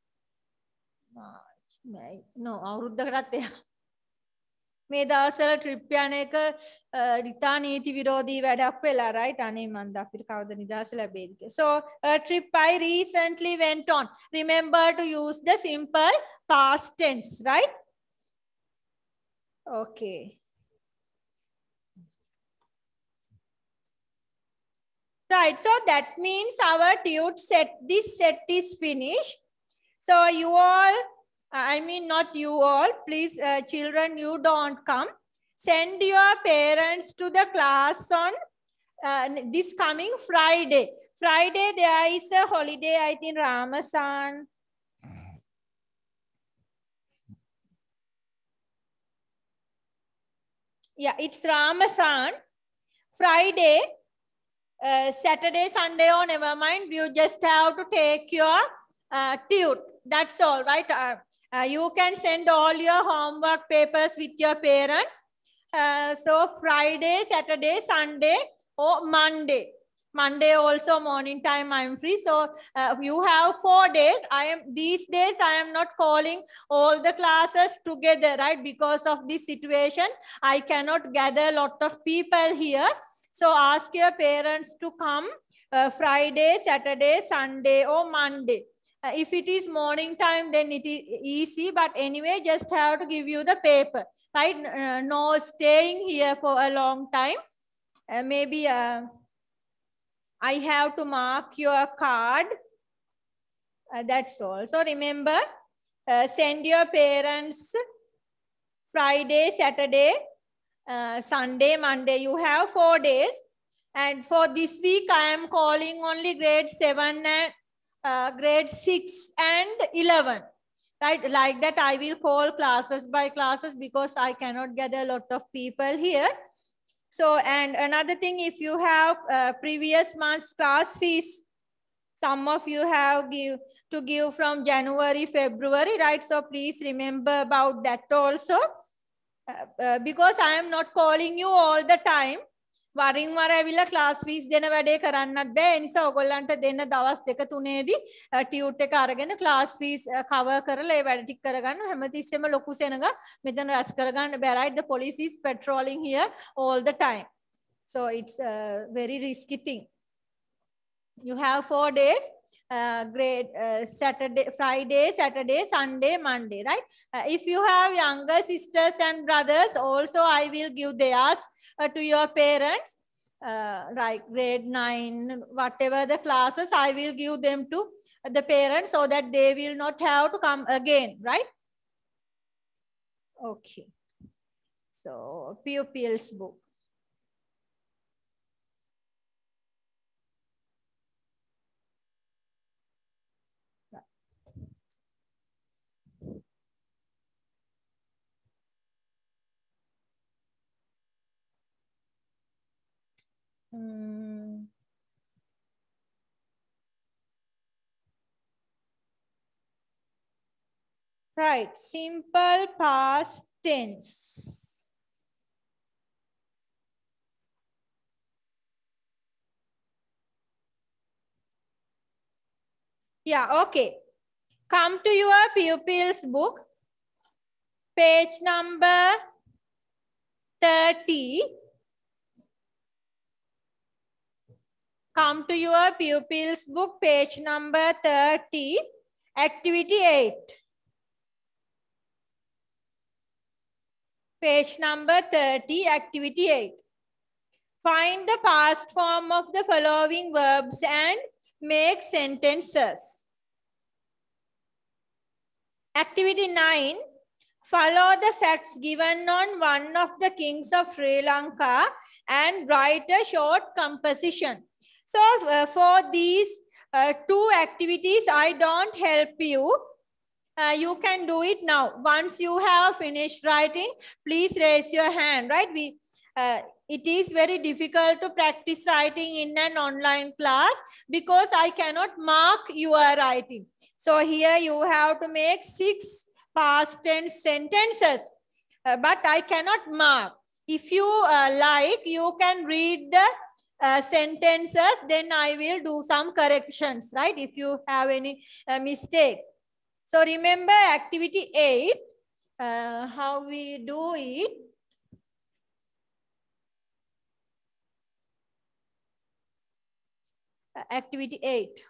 No, අවුරුද්දකටත් එහා. මේ දවස්වල trip යන එක රිතා නීති විරෝධී වැඩක් වෙලා, right? අනේ මන්ද අපිට කවද නිදහස ලැබෙයිද කියලා. So, a trip I recently went on. Remember to use the simple past tense, right? Okay. Right, so that means our tute set, this set is finished. So you all, I mean not you all, please uh, children, you don't come. Send your parents to the class on uh, this coming Friday. Friday there is a holiday, I think Ramasan. Yeah, it's Ramasan. Friday, uh, Saturday, Sunday, or never mind. You just have to take your uh, tute. That's all, right? Uh, uh, you can send all your homework papers with your parents. Uh, so Friday, Saturday, Sunday, or Monday. Monday also morning time I am free. So uh, you have four days. I am these days I am not calling all the classes together, right? Because of this situation, I cannot gather a lot of people here. So ask your parents to come uh, Friday, Saturday, Sunday, or Monday. Uh, if it is morning time, then it is easy. But anyway, just have to give you the paper, right? Uh, no staying here for a long time. Uh, maybe. Uh, I have to mark your card. Uh, that's all. So remember, uh, send your parents Friday, Saturday, uh, Sunday, Monday. You have four days. And for this week, I am calling only grade seven and uh, grade six and eleven. Right? Like that, I will call classes by classes because I cannot gather a lot of people here. So, and another thing, if you have uh, previous month's class fees, some of you have give, to give from January, February, right? So please remember about that also. Uh, uh, because I am not calling you all the time. වරින් වර ඇවිල්ලා class fees දෙන වැඩේ කරන්නත් බෑ. ඒ නිසා ඔයගොල්ලන්ට දෙන්න දවස් දෙක තුනේදී ටියුට් එක අරගෙන class fees cover කරලා ඒ වැඩ ටික කරගන්න. හැමතිස්සෙම ලොකු සෙනඟ මෙතන රැස් කරගන්න බෑ, right? The police is patrolling here all the time. So it's a very risky thing. You have four days. uh, grade uh, Saturday, Friday, Saturday, Sunday, Monday, right? Uh, if you have younger sisters and brothers, also I will give theirs uh, to your parents. Uh, right, grade nine, whatever the classes, I will give them to the parents so that they will not have to come again, right? Okay. So, pupils book. Hmm. Right, simple past tense. Yeah, okay. Come to your pupils book, page number thirty. Come to your pupils book, page number thirty, activity eight. Page number thirty, activity eight. Find the past form of the following verbs and make sentences. Activity nine. Follow the facts given on one of the kings of Sri Lanka and write a short composition. So uh, for these uh, two activities, I don't help you. Uh, you can do it now. Once you have finished writing, please raise your hand, right? We, uh, it is very difficult to practice writing in an online class because I cannot mark your writing. So here you have to make six past tense sentences, uh, but I cannot mark. If you uh, like, you can read the uh, sentences, then I will do some corrections, right? If you have any uh, mistakes. So remember activity eight, uh, how we do it. Uh, activity eight.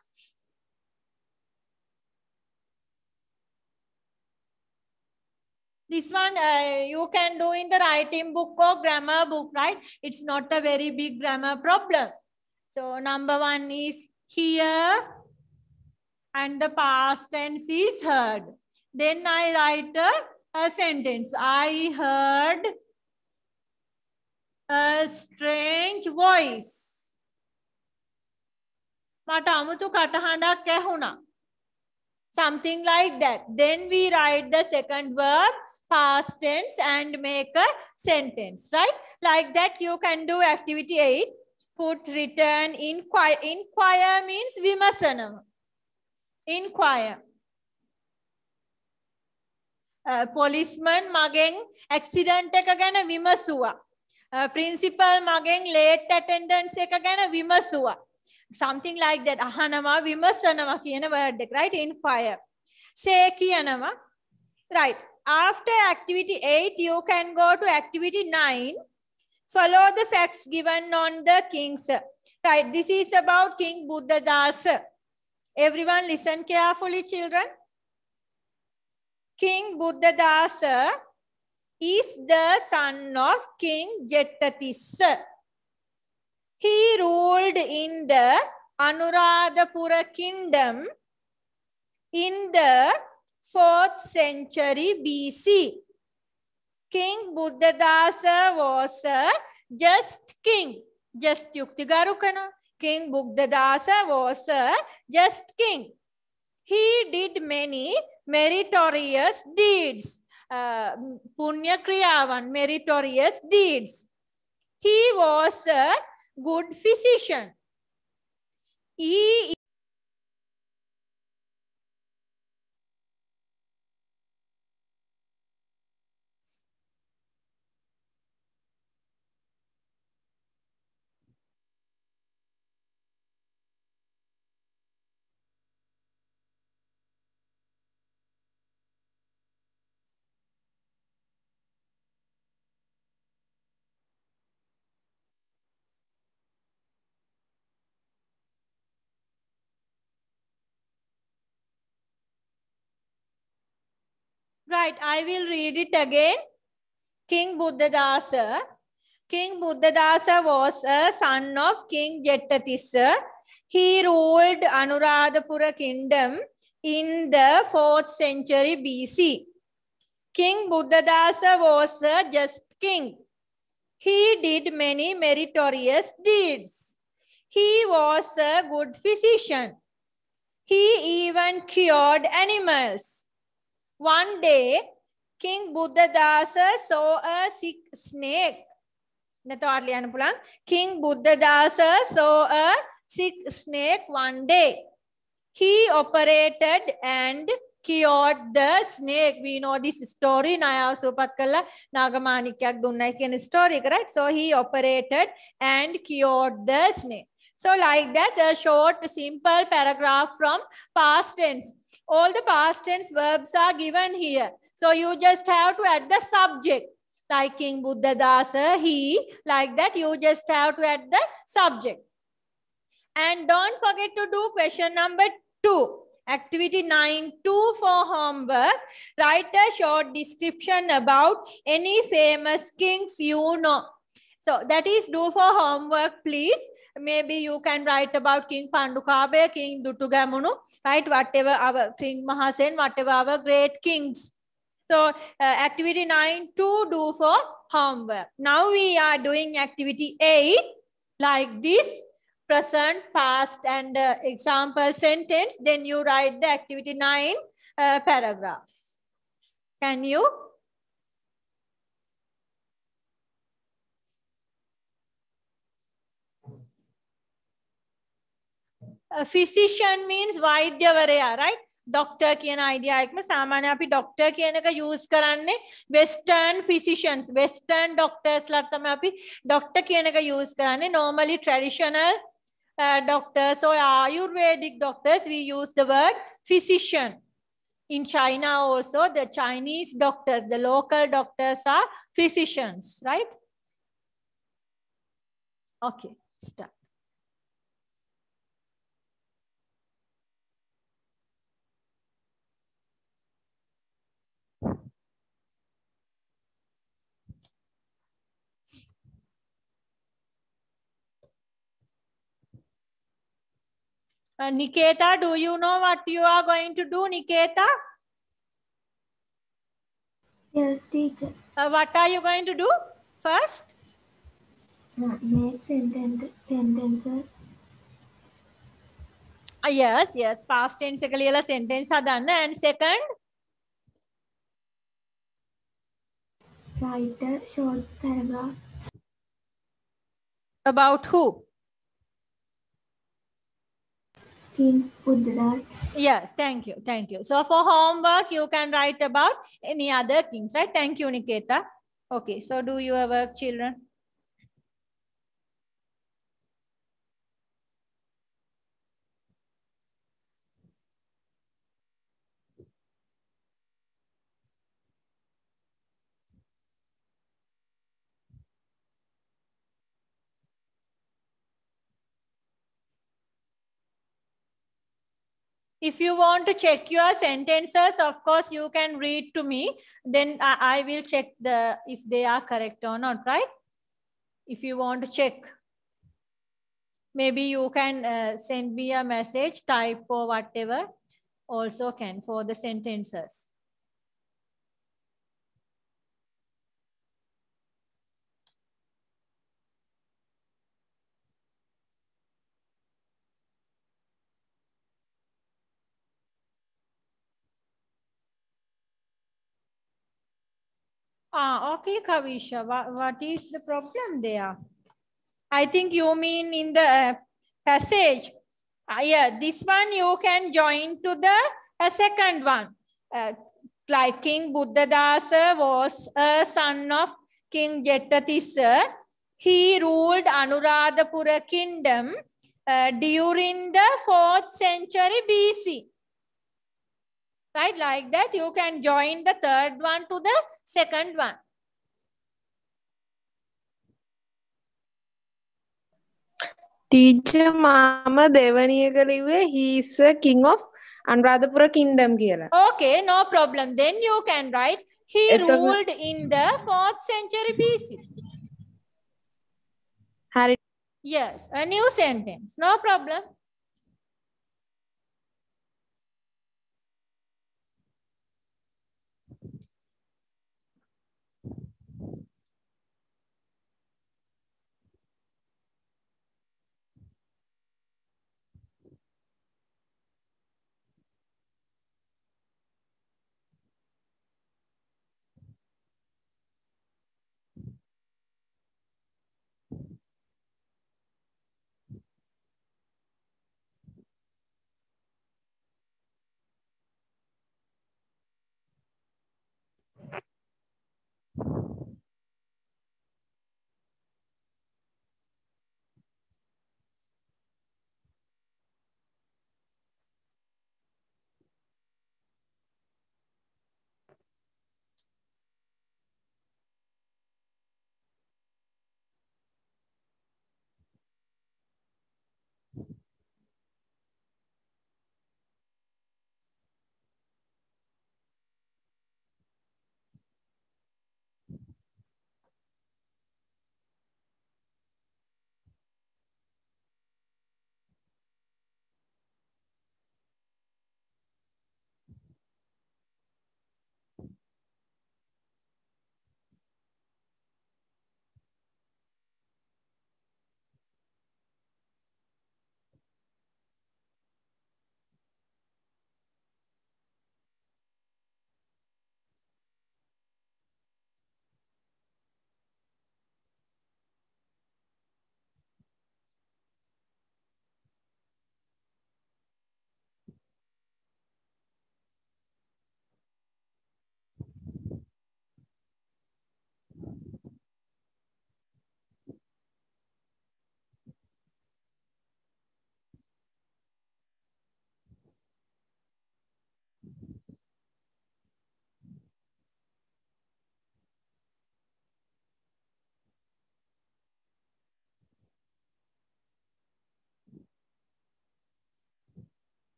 This one uh, you can do in the writing book or grammar book, right? It's not a very big grammar problem. So number one is here and the past tense is heard. Then I write a, a sentence. I heard a strange voice. මට අමුතු කටහඬක් ඇහුණා. Something like that. Then we write the second verb, past tense, and make a sentence, right? Like that you can do activity eight. Put return, inquire. Inquire means vimasanam. Inquire. Uh, policeman මගෙන් accident එක ගැන විමසුවා. Uh, principal මගෙන් late attendance එක ගැන විමසුවා. Something like that. අහනවා විමසනවා කියන word එක, right? Inquire. Say කියනවා. Right. After activity eight, you can go to activity nine. Follow the facts given on the kings. Right. This is about King Buddhadasa. Everyone listen carefully, children. King Buddhadasa is the son of King Jettatissa. He ruled in the Anuradhapura kingdom in the fourth century B C. King Buddhadasa was a just king. Just yuktigarukana. King Buddhadasa was a just king. He did many meritorious deeds. Uh, Punya kriyavan, meritorious deeds. He was a good physician. He Right, I will read it again. King Buddhadasa. King Buddhadasa was a son of King Jettatissa. He ruled Anuradhapura kingdom in the fourth century B C. King Buddhadasa was a just king. He did many meritorious deeds. He was a good physician. He even cured animals. One day, King Buddhadasa saw a sick snake. King Buddhadasa saw a sick snake one day. He operated and cured the snake. We know this story. Naya Supatkala Nagamanikyak Dunnai කියන story, right? So he operated and cured the snake. So like that, a short, simple paragraph from past tense. All the past tense verbs are given here. So you just have to add the subject. Like King Buddhadasa, he, like that, you just have to add the subject. And don't forget to do question number two. Activity nine two for homework. Write a short description about any famous kings you know. So that is do for homework, please. Maybe you can write about King Pandukabaya, King Dutugamunu, right? Whatever our King Mahasen, whatever our great kings. So uh, activity nine to do for homework. Now we are doing activity eight like this. Present, past and uh, example sentence. Then you write the activity nine uh, paragraph. Can you? A physician means Vaidyavaraya, right? Doctor කියන idea එකම සාමාන්‍ය අපි doctor කියන එක use කරන්නේ western physicians, western doctors ලාට තමයි අපි doctor කියන එක use කරන්නේ. Normally traditional uh, doctors or Ayurvedic doctors, we use the word physician. In China also, the Chinese doctors, the local doctors are physicians, right? Okay, start. Uh, Niketa, do you know what you are going to do, Niketa? Yes, teacher. Uh, what are you going to do first? Uh, make sentence, sentences. Uh, yes, yes. Past tense ekala sentence hadanna. And second? Write a short paragraph. About who? King Buddhadasa. Yes, thank you, thank you. So for homework, you can write about any other kings, right? Thank you, Niketa. Okay, so do your work, children. If you want to check your sentences, of course, you can read to me. Then I, I will check the if they are correct or not, right? If you want to check, maybe you can uh, send me a message, type or whatever. Also can for the sentences. Ah, okay, Kavisha. What, what is the problem there? I think you mean in the uh, passage. Uh, yeah, this one you can join to the uh, second one. Uh, like King Buddhadasa was a son of King Jettatissa. He ruled Anuradhapura kingdom uh, during the fourth century B C. Right, like that you can join the third one to the second one. Teacher, Mama Devaniya Kaliwe, he is a king of Anuradhapura කින්ඩම් කියලා. Okay, no problem. Then you can write he එතකොට- ruled in the fourth century B C. හරි. Yes, a new sentence. No problem.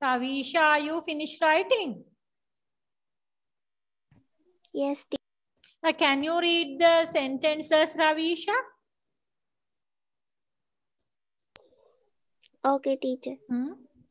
Ravisha, are you finished writing? Yes, teacher. Uh, can you read the sentences, Ravisha? Okay, teacher. Hmm?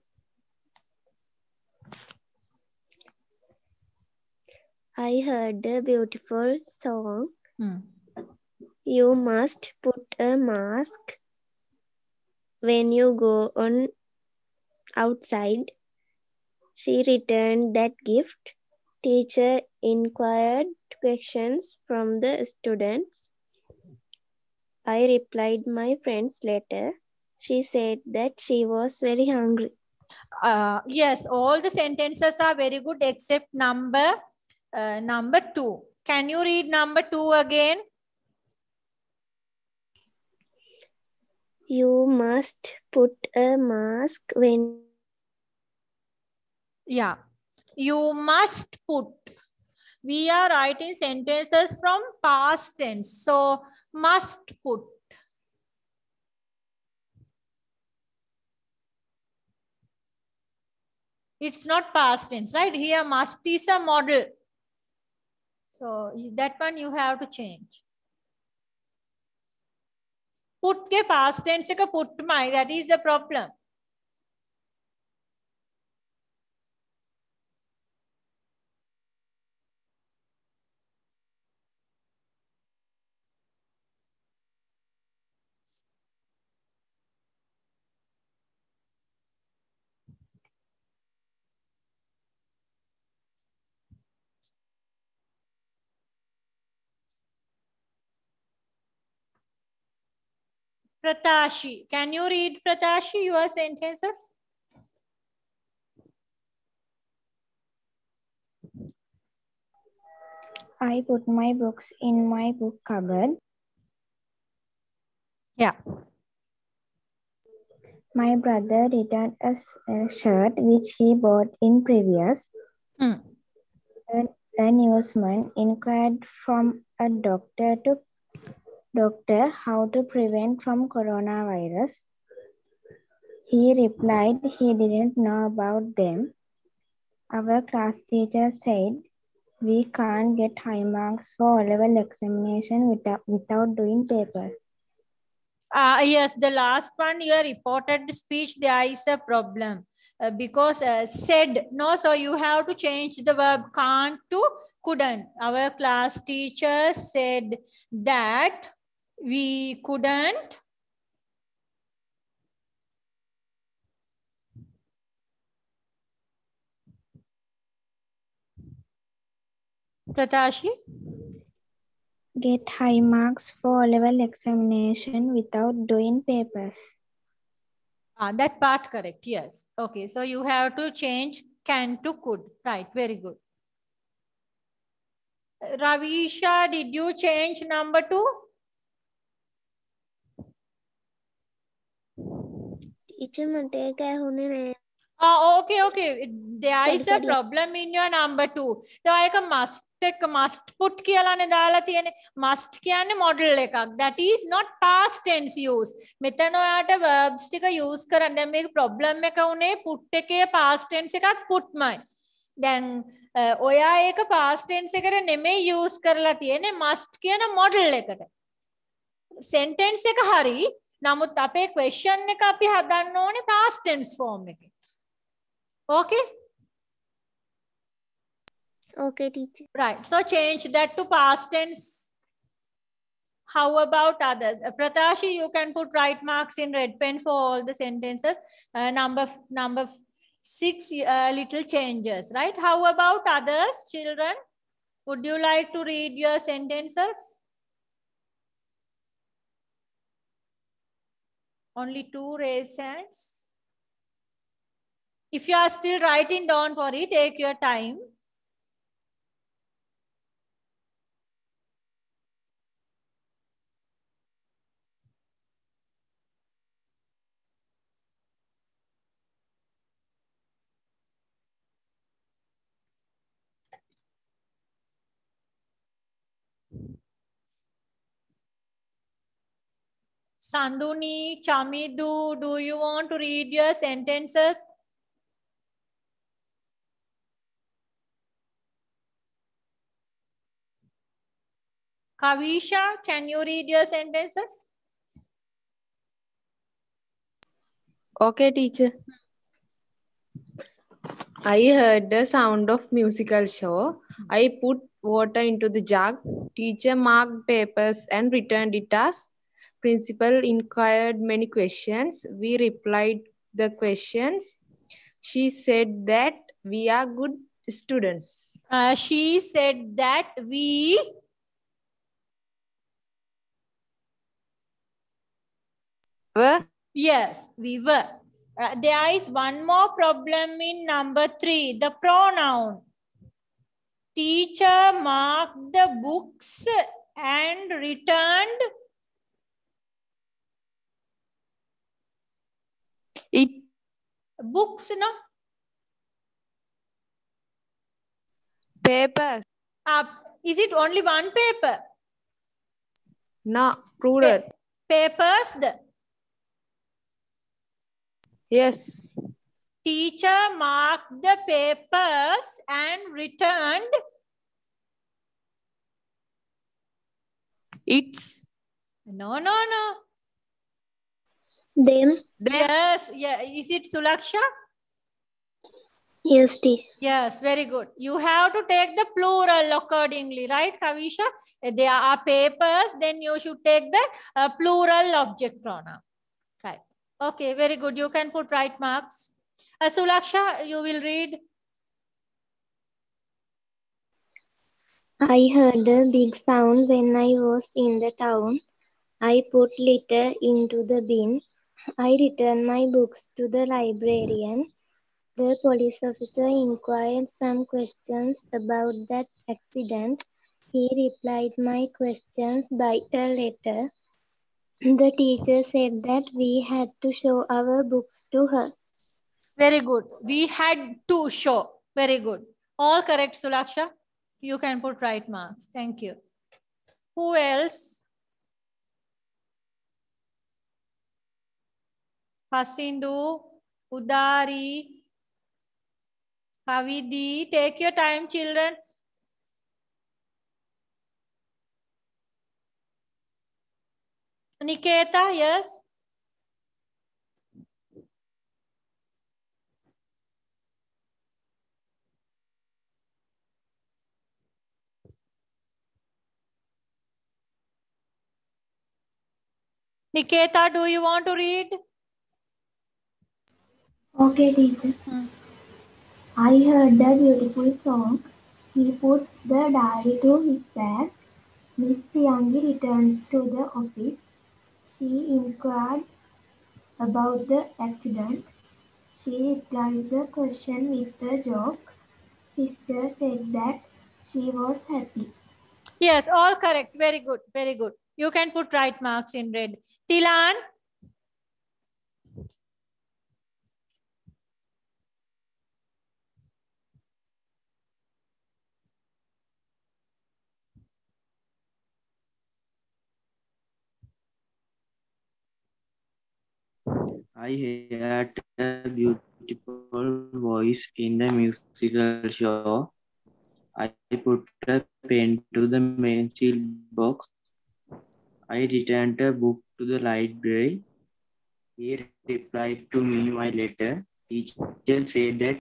I heard a beautiful song. Hmm. You must put a mask when you go on outside. She returned that gift. Teacher inquired questions from the students. I replied my friend's letter. She said that she was very hungry. Uh, yes, all the sentences are very good except number uh, number two. Can you read number two again? You must put a mask when Yeah, you must put. We are writing sentences from past tense. So, must put. It's not past tense, right? Here, must is a model. So, that one you have to change. Put ke past tense ka put my, that is the problem. Pratashi. Can you read, Pratashi, your sentences? I put my books in my book cupboard. Yeah. My brother returned a, s- a shirt which he bought in previous. Hmm. A, a newsman inquired from a doctor to doctor how to prevent from coronavirus. He replied he didn't know about them. Our class teacher said we can't get high marks for O-level examination without, without doing papers. Uh, yes, the last one, your reported speech, there is a problem. Uh, because uh, said, no, so you have to change the verb can't to couldn't. Our class teacher said that we couldn't Pratashi? Get high marks for O-level examination without doing papers. Ah, that part correct, yes. Okay, so you have to change can to could. Right, very good. Ravisha, did you change number two? teacher මට ඒක ඇහුනේ නෑ. Oh, okay, okay. There is a Sorry, problem in your number two. So I can must take must put කියලානේ දාලා තියෙන්නේ. Must කියන්නේ model එකක්. That is not past tense use. මෙතන ඔයාට verbs ටික use කරන්න. දැන් මේක problem එක උනේ put එකේ past tense එකත් putමයි. දැන් ඔයා ඒක past tense එකට නෙමෙයි use කරලා තියෙන්නේ must කියන model එකට. Sentence එක හරි. නමුත් අපේ question එක අපි හදන්න ඕනේ past tense form එකේ. Okay. Okay, teacher. Right. So change that to past tense. How about others? Uh, Pratashi, you can put right marks in red pen for all the sentences. Uh, number number six uh, little changes. Right. How about others, children? Would you like to read your sentences? Only two raised hands. If you are still writing, don't worry. Take your time. Sanduni, Chamidu, do you want to read your sentences? Kavisha, can you read your sentences? Okay, teacher. I heard the sound of musical show. I put water into the jug. Teacher marked papers and returned it as principal inquired many questions. We replied the questions. She said that we are good students. Uh, she said that we Were yes, we were. Uh, there is one more problem in number three, the pronoun. Teacher marked the books and returned it books, no? papers? Uh, is it only one paper? No, plural. Pa papers, the Yes. teacher marked the papers and returned It's no, no, no. Them. them. Yes, yeah. Is it Sulaksha? Yes, teacher. Yes, very good. You have to take the plural accordingly, right, Kavisha? If there are papers, then you should take the uh, plural object pronoun. Right. Okay, very good. You can put right marks. Uh, Sulaksha, you will read. I heard a big sound when I was in the town. I put litter into the bin. I returned my books to the librarian. The police officer inquired some questions about that accident. He replied my questions by a letter. The teacher said that we had to show our books to her. Very good. We had to show. Very good. All correct, Sulaksha. You can put right marks. Thank you. Who else? Hasindu, Udari, Kavidi. Take your time, children. Niketa, yes? Niketa, do you want to read? Okay, teacher. Hmm. I heard a beautiful song. He put the diary to his bag. Miss Priyangi returned to the office. She inquired about the accident. She replied the question with a joke. Sister said that she was happy. Yes, all correct. Very good. Very good. You can put right marks in red. Tilan? I heard a beautiful voice in the musical show. I put a pen to the pencil box. I returned a book to the library. He replied to me my letter. Teacher said that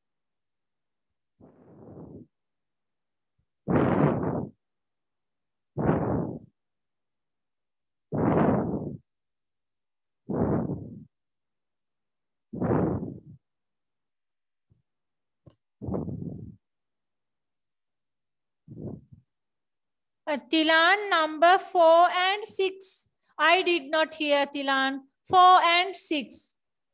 Uh, Tilan, number four and six. I did not hear Tilan. Four and six.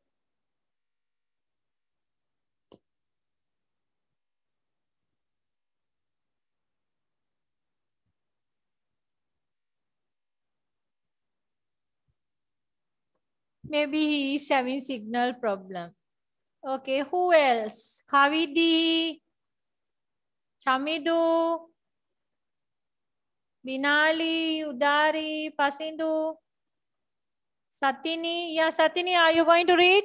Maybe he is having signal problem. Okay, who else? Kavidi, Chamidu, Binali, Udari, Pasindu, Satini. Yeah, Satini, are you going to read?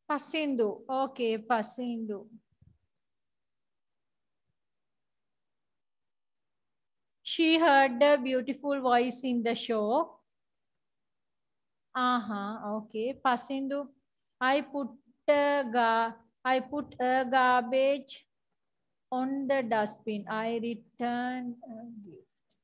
Pasindu. Okay, Pasindu. She heard the beautiful voice in the show. Uh-huh. Okay. Pasindu. I put a ga I put a garbage on the dustbin. I returned a gift.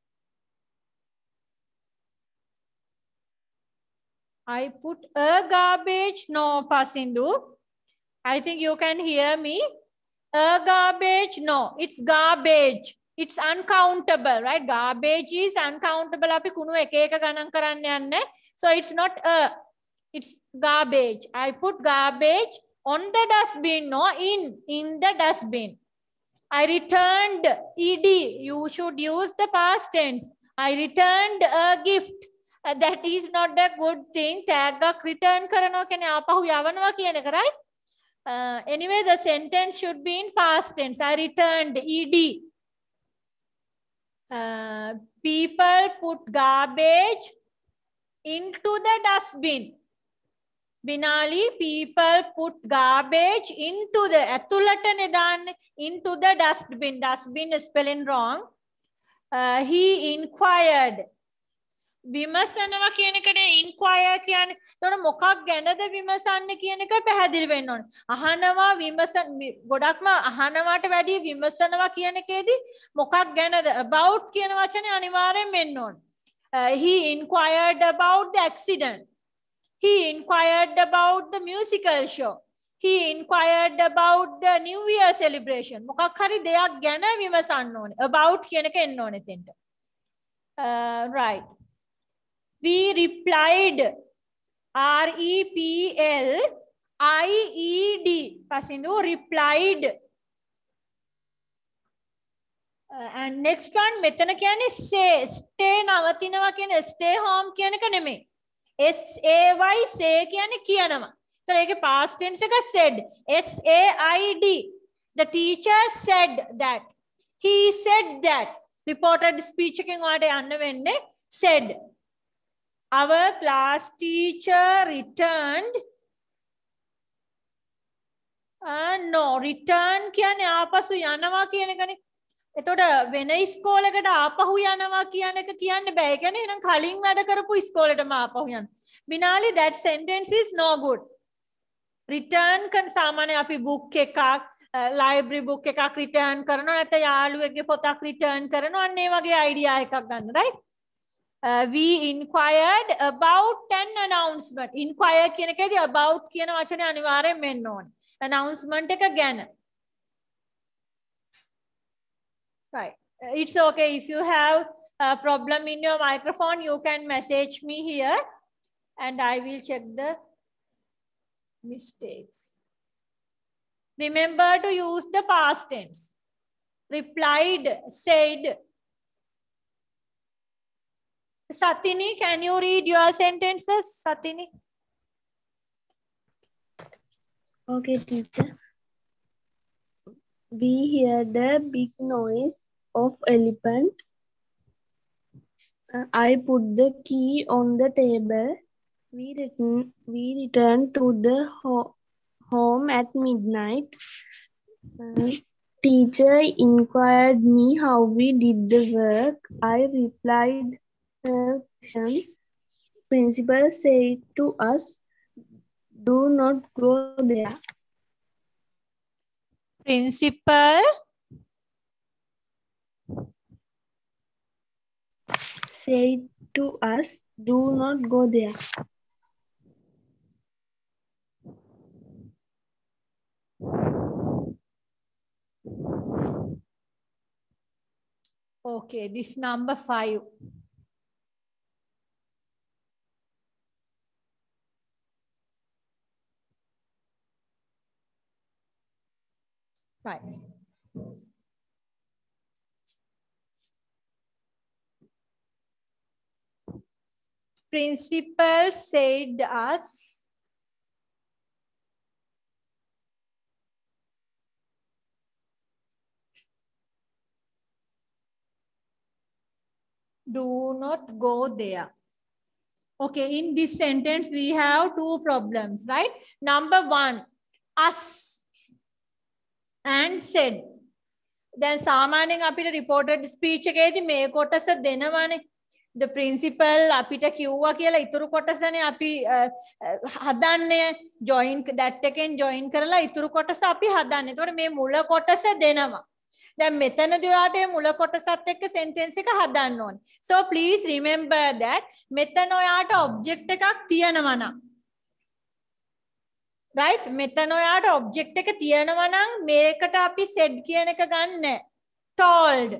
I put a garbage. No, Pasindu. I think you can hear me. A garbage. No, it's garbage. It's uncountable, right? Garbage is uncountable. Api kunu eka eka ganan karanne yanne. So it's not a. It's garbage. I put garbage on the dustbin. No, in in the dustbin. I returned ed. You should use the past tense. I returned a gift. Uh, that is not a good thing. Tag return karano kene apahu yawanwa කියන එක, right? Uh, anyway, the sentence should be in past tense. I returned ed. Uh, people put garbage into the dustbin. Binali, people put garbage into the ඇතුළට නෙදාන්න, into the dustbin. Dustbin is spelling wrong. Uh, he inquired. විමසනවා කියන එකනේ inquire කියන්නේ. එතකොට මොකක් ගැනද විමසන්නේ කියන එක පැහැදිලි වෙන්න ඕනේ. අහනවා විමසන ගොඩක්ම අහනවාට වැඩිය විමසනවා කියන එකේදී මොකක් ගැනද about කියන වචනේ අනිවාර්යෙන් වෙන්න ඕනේ. Uh, he inquired about the accident. He inquired about the musical show. He inquired about the New Year celebration. මොකක් හරි දෙයක් ගැන විමසන්න ඕනේ. About කියන එක එන්න ඕනේ එතෙන්ට. Uh, right. We replied. R E P L I E D. Pasindu replied. Uh, and next one, මෙතන කියන්නේ stay. Stay නවතිනවා කියන stay home කියන එක නෙමෙයි. S A Y say කියන්නේ කියනවා. ඒතර ඒකේ past tense එක said. S A I D. The teacher said that. He said that. Reported speech එකෙන් ඔයාලට යන්න වෙන්නේ said. Our class teacher returned. Uh, no, return කියන්නේ ආපසු යනවා කියන එකනේ. එතකොට වෙන ඉස්කෝලේකට ආපහු යනවා කියන එක කියන්න බෑ. ඒ කියන්නේ එහෙනම් කලින් වැඩ කරපු ඉස්කෝලේටම ආපහු යන්න. Binali, that sentence is no good. Return kan සාමාන්‍ය අපි book එකක් library book එකක් return කරනවා නැත්නම් යාළුවෙක්ගේ පොතක් return කරනවා. අන්න ඒ වගේ idea එකක් ගන්න, right? Uh, we inquired about an announcement. Inquire කියන එකේදී about කියන වචනේ අනිවාර්යෙන් වෙන්න ඕනේ. Announcement එක ගැන. Right. It's okay. If you have a problem in your microphone, you can message me here and I will check the mistakes. Remember to use the past tense. Replied, said. Satini, can you read your sentences? Satini. Okay, teacher. We heard a big noise of elephant. Uh, I put the key on the table. We return, we returned to the ho home at midnight. Uh, teacher inquired me how we did the work. I replied her questions. Principal said to us, "Do not go there." Principal said to us, "Do not go there." Okay, this number five. Right. Principal said us do not go there. Okay, in this sentence we have two problems, right? Number one, us and said. Then සාමාන්‍යයෙන් අපිට reported speech එකේදී මේ කොටස දෙනවනේ. The principal අපිට කිව්වා කියලා ඉතුරු කොටසනේ අපි හදන්නේ join that එකෙන් join කරලා ඉතුරු කොටස අපි හදන්නේ. එතකොට මේ මුල කොටස දෙනවා. දැන් මෙතනදී ඔයාට මේ මුල කොටසත් එක්ක sentence එක හදන්න ඕනේ. So please remember that මෙතන ඔයාට object එකක් තියෙනවා නම් right මෙතන ඔයාට object එක තියෙනවා නම් මේකට අපි said කියන එක ගන්න told.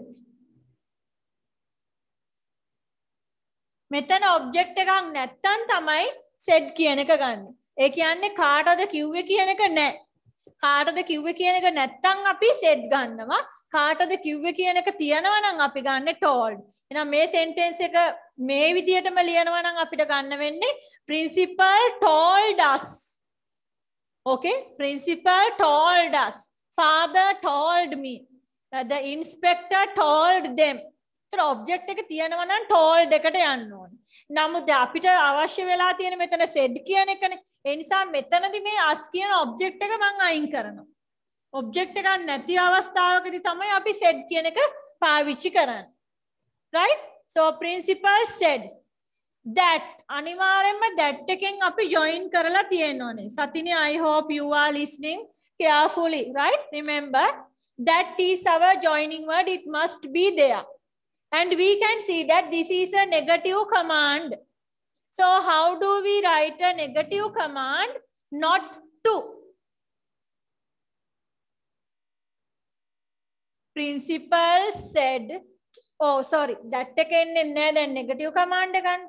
මෙතන object එකක් නැත්තම් තමයි said කියන එක ගන්න. ඒ කියන්නේ කාටද කිව්වේ කියන එක නැහැ. කාටද කිව්වේ කියන එක නැත්තම් අපි said ගන්නවා. කාටද කිව්වේ කියන එක තියෙනවා නම් අපි ගන්න told. එහෙනම් මේ sentence එක මේ විදිහටම ලියනවා නම් අපිට ගන්න වෙන්නේ principal told us. Okay, principal told us. Father told me. Uh, the inspector told them. So object එක තියෙනවා නම් told එකට යන්න ඕනේ. නමුත් අපිට අවශ්‍ය වෙලා තියෙන මෙතන said කියන එකනේ. ඒ නිසා මෙතනදී මේ us කියන object එක මම අයින් කරනවා. object එකක් නැති අවස්ථාවකදී තමයි අපි said කියන එක පාවිච්චි කරන්නේ. Right? So principal said that අනිවාර්යෙන්ම that එකෙන් අපි join කරලා තියෙන්න ඕනේ. Satini, I hope you are listening carefully. Right? Remember that is our joining word. It must be there. And we can see that this is a negative command. So how do we write a negative command? Not to. Principal said, oh sorry, that again in there the negative command again.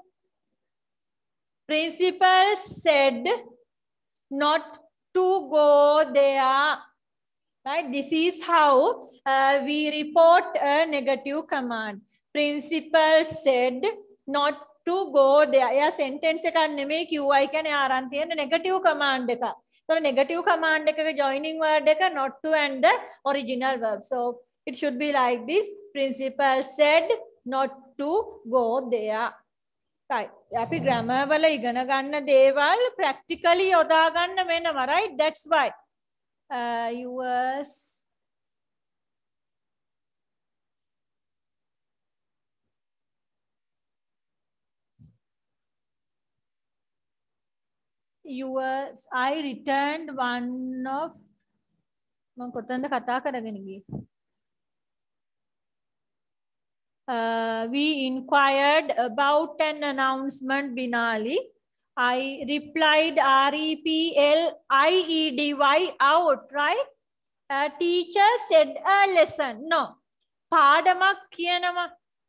Principal said not to go there. Right? This is how uh, we report a negative command. Principal said not to go there. Yeah, sentence එක නෙමෙයි කිව්වයි කියන්නේ ආරන් තියෙන negative command එක. So negative command එකක joining word එක not to and the original verb. So it should be like this. Principal said not to go there. Right. අපි grammar වල ඉගෙන ගන්න දේවල් practically යොදා ගන්න වෙනවා. Right? That's why. Uh, yours yours I returned one of මම කොතනද කතා කරගෙන ගියේ uh, we inquired about an announcement Binali. I replied R E P L I E D Y out, right? A teacher said a lesson. No. පාඩමක් කියනවා.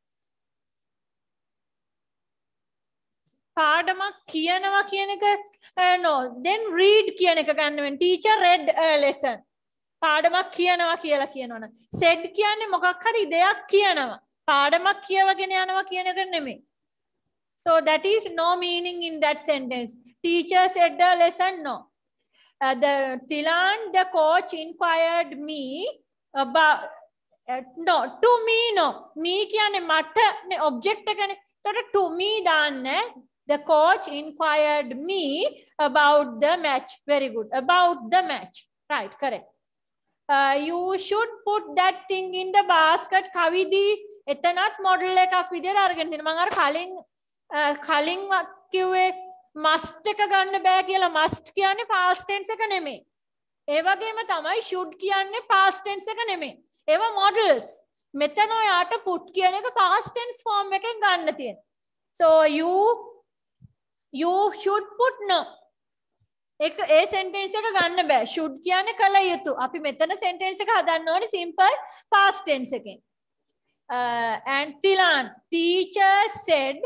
පාඩමක් කියනවා කියන එක uh, no. Then read කියන එක ගන්න වෙන. Teacher read a lesson. පාඩමක් කියනවා කියලා කියනවනේ. said කියන්නේ මොකක් හරි දෙයක් කියනවා. පාඩමක් කියවගෙන යනවා කියන එක නෙමෙයි. So that is no meaning in that sentence. Teacher said the lesson, no. Uh, the Tilan, the coach inquired me about, uh, no, to me, no. Me kiyane matta object ekane. So to me danne. The coach inquired me about the match. Very good. About the match. Right, correct. Uh, you should put that thing in the basket. Kavidi, etanat model ekak vidiyata aragen tinna. Manga ara kaliන් කලින් කිව්වේ must එක ගන්න බෑ කියලා must කියන්නේ past tense එක නෙමෙයි. ඒ වගේම තමයි should කියන්නේ past tense එක නෙමෙයි. ඒවා models. මෙතන ඔයාට put කියන එක past tense form එකෙන් ගන්න තියෙනවා. So you you should put no. එක ඒ sentence එක ගන්න බෑ. should කියන්නේ කල යුතු. අපි මෙතන sentence එක හදන්න ඕනේ simple past tense එකෙන්. Uh, and Tilan, teacher said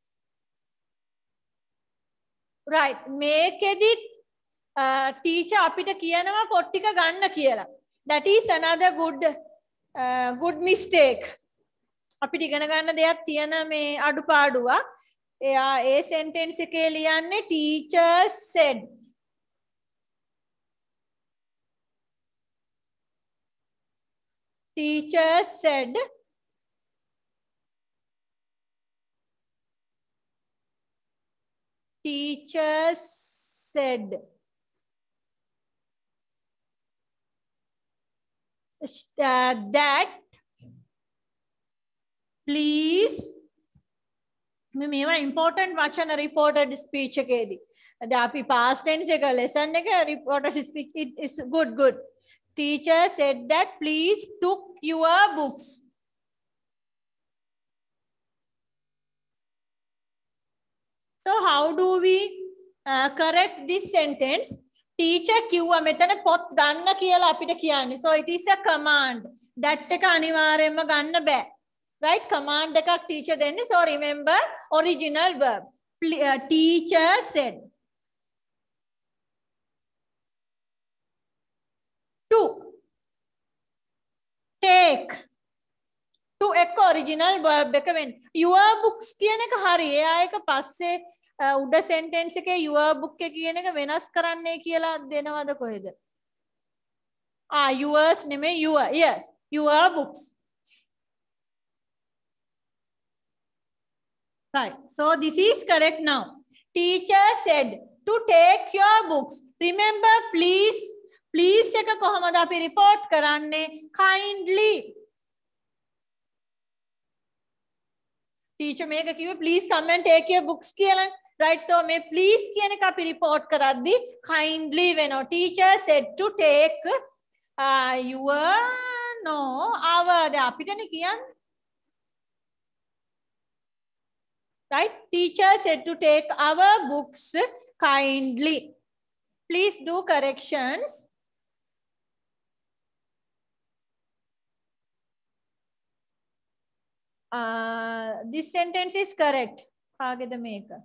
right මේකෙදිත් uh, teacher අපිට කියනවා පොත් ටික ගන්න කියලා. That is another good uh, good mistake. අපිට ඉගෙන ගන්න දෙයක් තියෙන මේ අඩුපාඩුවක්. එයා ඒ sentence එකේ ලියන්නේ teacher said. Teacher said Teacher said. uh, that please මේවා important වචන reported speech එකේදී. දැන් අපි past tense එක lesson එක reported speech it is good good. Teacher said that please took your books. So how do we uh, correct this sentence? Teacher කිව්වා මෙතන පොත් ගන්න කියලා අපිට කියන්නේ. So it is a command. That එක අනිවාර්යයෙන්ම ගන්න බෑ. Right? Command එකක් teacher දෙන්නේ. So remember original verb. Uh, teacher said. To. Take. To එක original verb එක වෙන්නේ. Your books කියන එක හරි. එයා එක පස්සේ උඩ sentence එකේ your book එක කියන එක වෙනස් කරන්නයි කියලා දෙනවද කොහෙද? Ah, yours නෙමෙයි your. Yes. Your books. Right. So this is correct now. Teacher said to take your books. Remember, please. Please එක කොහමද අපි report කරන්නේ? Kindly. Teacher මේක කිව්වේ please come and take your books කියලා. Right. So may please කියන එක අපි report කරද්දී kindly වෙනවා. Teacher said to take uh, your no our දැන් අපිටනේ කියන්නේ. Right? Teacher said to take our books kindly. Please do corrections. Uh, this sentence is correct. Kageda meka.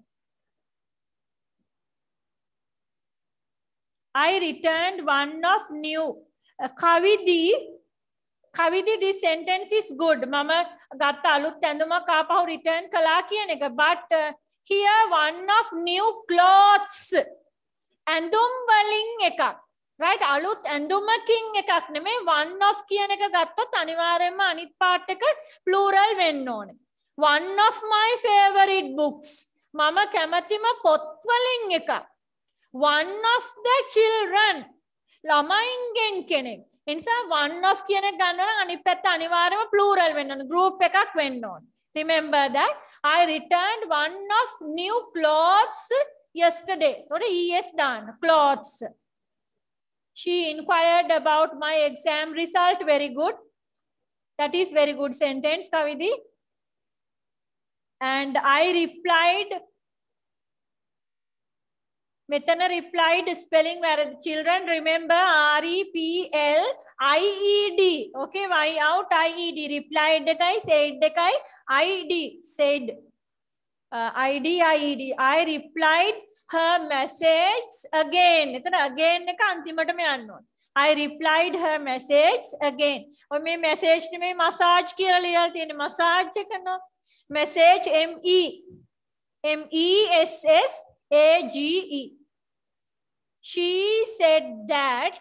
I returned one of new. Uh, Kavidi. Kavidi, this sentence is good. Mama gatta aluth ඇඳුමක් ආපහු return කළා කියන එක. But uh, here one of new clothes. ඇඳුම් වලින් එකක්. Right? අලුත් ඇඳුමකින් එකක් නෙමෙයි one of කියන එක ගත්තොත් අනිවාර්යයෙන්ම අනිත් part එක plural වෙන්න ඕනේ. One of my favorite books. මම කැමතිම පොත් වලින් එකක්. One of the children. ළමයින්ගෙන් කෙනෙක්. එනිසා one of කියන එක ගන්නවා නම් අනිත් පැත්ත අනිවාර්යයෙන්ම plural වෙන්න ඕනේ. group එකක් වෙන්න ඕනේ. Remember that I returned one of new clothes yesterday. So E S දාන්න. Clothes. She inquired about my exam result. Very good. That is very good sentence, Kavidi. And I replied. Metana replied spelling where the children remember R E P L I E D. Okay, why out I E D. Replied dekai, said dekai, I D. Said. Uh, I D I E D. I replied her message again. Etana again එක අන්තිමටම යන්න ඕන. I replied her message again. ඔය මේ message නෙමෙයි massage කියලා ලියලා තියෙන්නේ. massage එක නෝ. Message M E M E S S A G E. She said that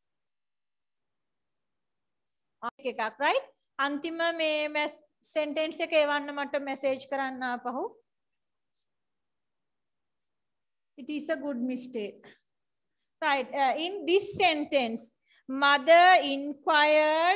එකක් right? අන්තිම මේ sentence එක එවන්න මට message කරන්න ආපහු. It is a good mistake. Right. Uh, in this sentence, mother inquired.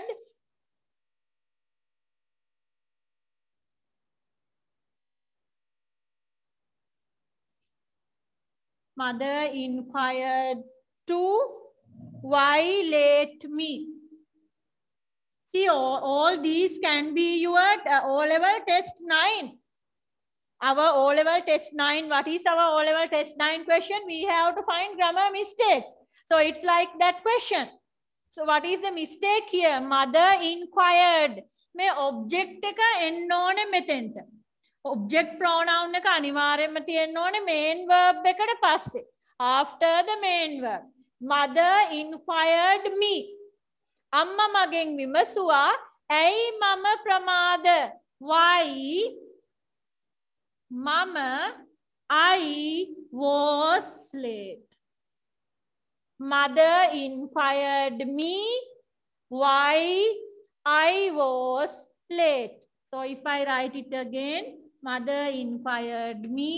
Mother inquired to violate me. See, all, all these can be your uh, O-level test nine. Our O-level test nine, what is our O-level test nine question? We have to find grammar mistakes. So it's like that question. So what is the mistake here? Mother inquired. May object එක එන්න ඕනේ මෙතෙන්ට. Object pronoun එක අනිවාර්යයෙන්ම තියෙන්න ඕනේ main verb එකට පස්සේ. After the main verb. Mother inquired me. අම්මා මගෙන් විමසුවා ඇයි මම ප්‍රමාද? Why? Mama, I was late. Mother inquired me why I was late. So if I write it again, mother inquired me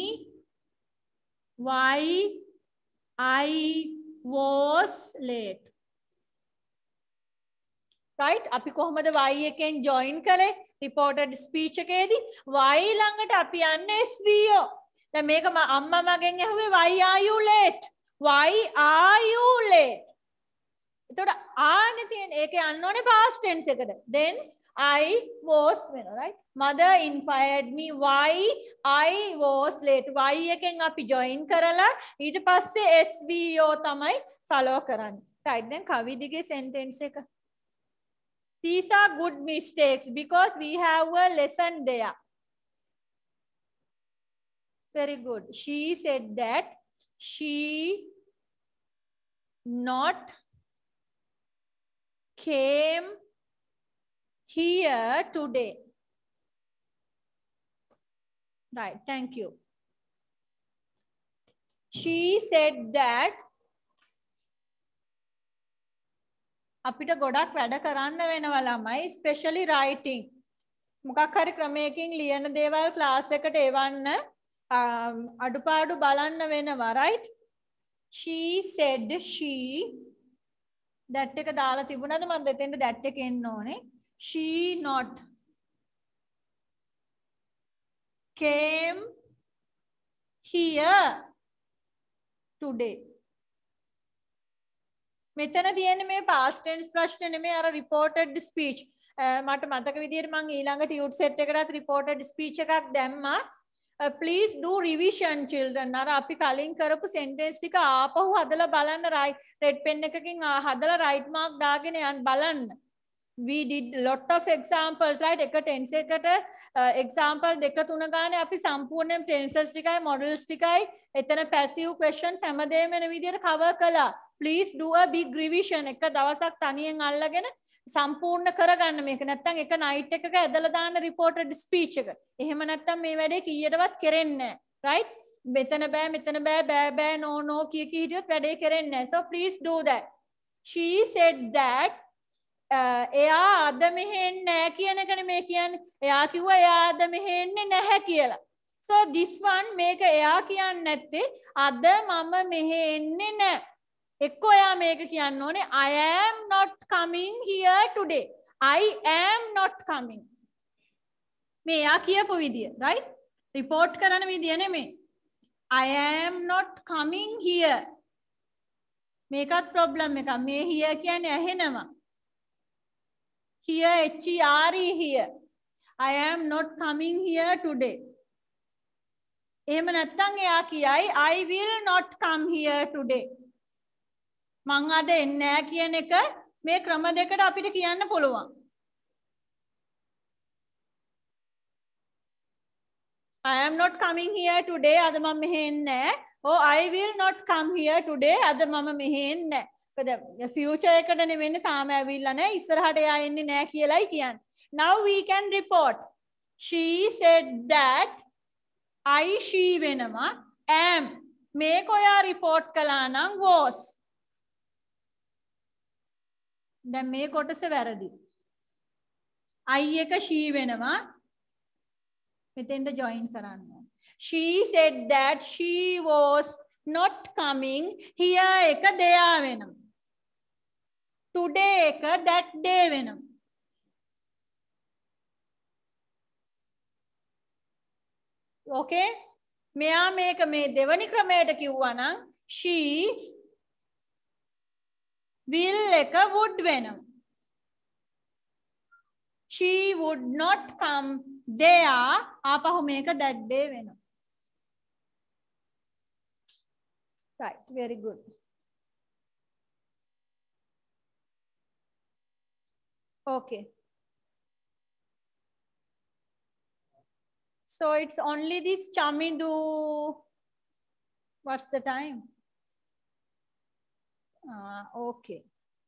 why I was late. right? අපි කොහොමද y එකෙන් join කරේ reported speech එකේදී y ළඟට අපි යන්නේ S V O. දැන් මේක අම්මා මගෙන් ඇහුවේ why are you late? Why are you late? එතකොට ආනේ තියෙන ඒකේ යන්න ඕනේ past tense එකට. Then I was වෙනවා, right? Mother inquired me why I was late. Y එකෙන් අපි join කරලා ඊට පස්සේ S V O තමයි follow කරන්නේ. right? දැන් කවිදිගේ sentence එක. These are good mistakes because we have a lesson there. Very good. She said that she not came here today. Right, thank you. She said that අපිට ගොඩක් වැඩ කරන්න වෙනවා ළමයි, especially writing. මොකක් හරි ක්‍රමයකින් ලියන දේවල් ක්ලාස් එකට එවන්න අඩුපාඩු බලන්න වෙනවා, right? She said she that එක දාලා තිබුණාද මම දෙතෙන්ද that එක එන්න ඕනේ. She not came here today. මෙතන තියෙන්නේ මේ past tense ප්‍රශ්න නෙමෙයි අර reported speech. මට මතක විදියට මම ඊළඟ tute set එකටත් reported speech එකක් දැම්මා. Please do revision children. අර අපි කලින් කරපු sentence ටික ආපහු හදලා බලන්න right red pen එකකින් හදලා right mark දාගෙන යන්න බලන්න. We did lot of examples, right? එක tense එකට example දෙක තුන ගානේ අපි සම්පූර්ණයෙන් tenses ටිකයි models ටිකයි එතන passive questions හැමදේම වෙන විදියට cover කළා. Please do a big revision. එක දවසක් තනියෙන් අල්ලගෙන සම්පූර්ණ කරගන්න මේක. නැත්නම් එක night එකක ඇදලා දාන්න reported speech එක. එහෙම නැත්නම් මේ වැඩේ කීයටවත් කෙරෙන්නේ නැහැ. Right? මෙතන බෑ මෙතන බෑ බෑ බෑ no no කිය කී හිටියොත් වැඩේ කෙරෙන්නේ නැහැ. So please do that. She said that එයා අද මෙහෙ එන්නේ නැහැ කියන එකනේ මේ කියන්නේ. එයා කිව්වා එයා අද මෙහෙ එන්නේ නැහැ කියලා. So this one මේක එයා කියන්නේ නැත්තේ අද මම මෙහෙ එන්නේ නැහැ. එක්කෝ එයා මේක කියන්න ඕනේ I am not coming here today. I am not coming. මේ එයා කියපු විදිය, right? report කරන විදිය නෙමෙයි. I am not coming here. මේකත් problem එකක්. මේ here කියන්නේ ඇහෙනවා. Here H E R E here. I am not coming here today. එහෙම නැත්නම් එයා කියයි I will not come here today. මං අද එන්නේ නැහැ කියන එක මේ ක්‍රම දෙකට අපිට කියන්න පුළුවන්. I am not coming here today. අද මම මෙහෙ එන්නේ නැහැ. Oh, I will not come here today. අද මම මෙහෙ එන්නේ නැහැ. future එකට නෙවෙන්නේ තාම ඇවිල්ලා නැහැ. ඉස්සරහට එයා එන්නේ නැහැ කියලායි කියන්නේ. Now we can report. She said that I she වෙනවා am මේක ඔයා report කළා නම් was. දැන් මේ කොටස වැරදි. I එක she වෙනවා. මෙතෙන්ට join කරන්න. She said that she was not coming here එක there වෙනවා. Today එක that day වෙනවා. Okay? මෙයා මේක මේ දෙවනි ක්‍රමයට කිව්වා නම් she will එක would වෙනවා. She would not come there ආපහු මේක that day වෙනවා. Right, very good. Okay. So it's only this Chamidu. What's the time? Uh, okay.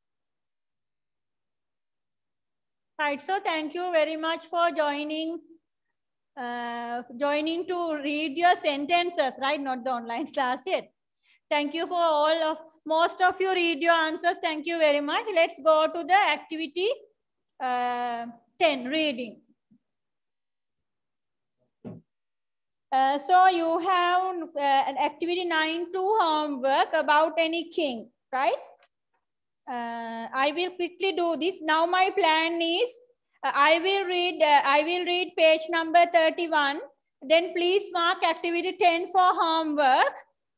Right, so thank you very much for joining. Uh, joining to read your sentences, right? Not the online class yet. Thank you for all of, most of you read your answers. Thank you very much. Let's go to the activity uh, ten, reading. Uh, so you have uh, an activity nine to homework about any king, right? uh, I will quickly do this. Now my plan is uh, I will read uh, I will read page number thirty-one. Then please mark activity ten for homework.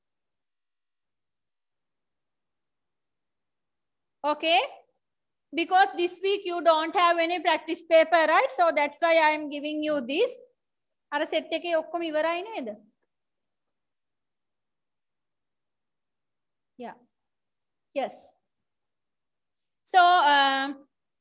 Okay? Because this week you don't have any practice paper, right? So that's why I am giving you this. Ara set එකේ ඔක්කොම ඉවරයි නේද? Yeah. Yes. So, um,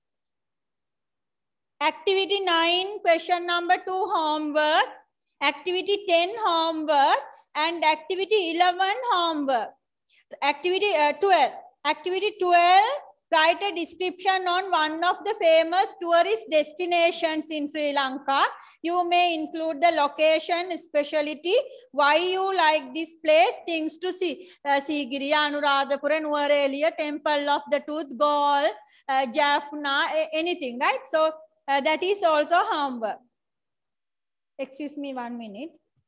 activity nine, question number two, homework. Activity ten, homework. And activity eleven, homework. Activity uh, twelve. Activity twelve, write a description on one of the famous tourist destinations in Sri Lanka. You may include the location, speciality, why you like this place, things to see. Uh, Sigiriya, Anuradhapura, Nuwara, Temple of the Tooth, Galle, uh, Jaffna, anything, right? So uh, that is also homework. Excuse me one minute.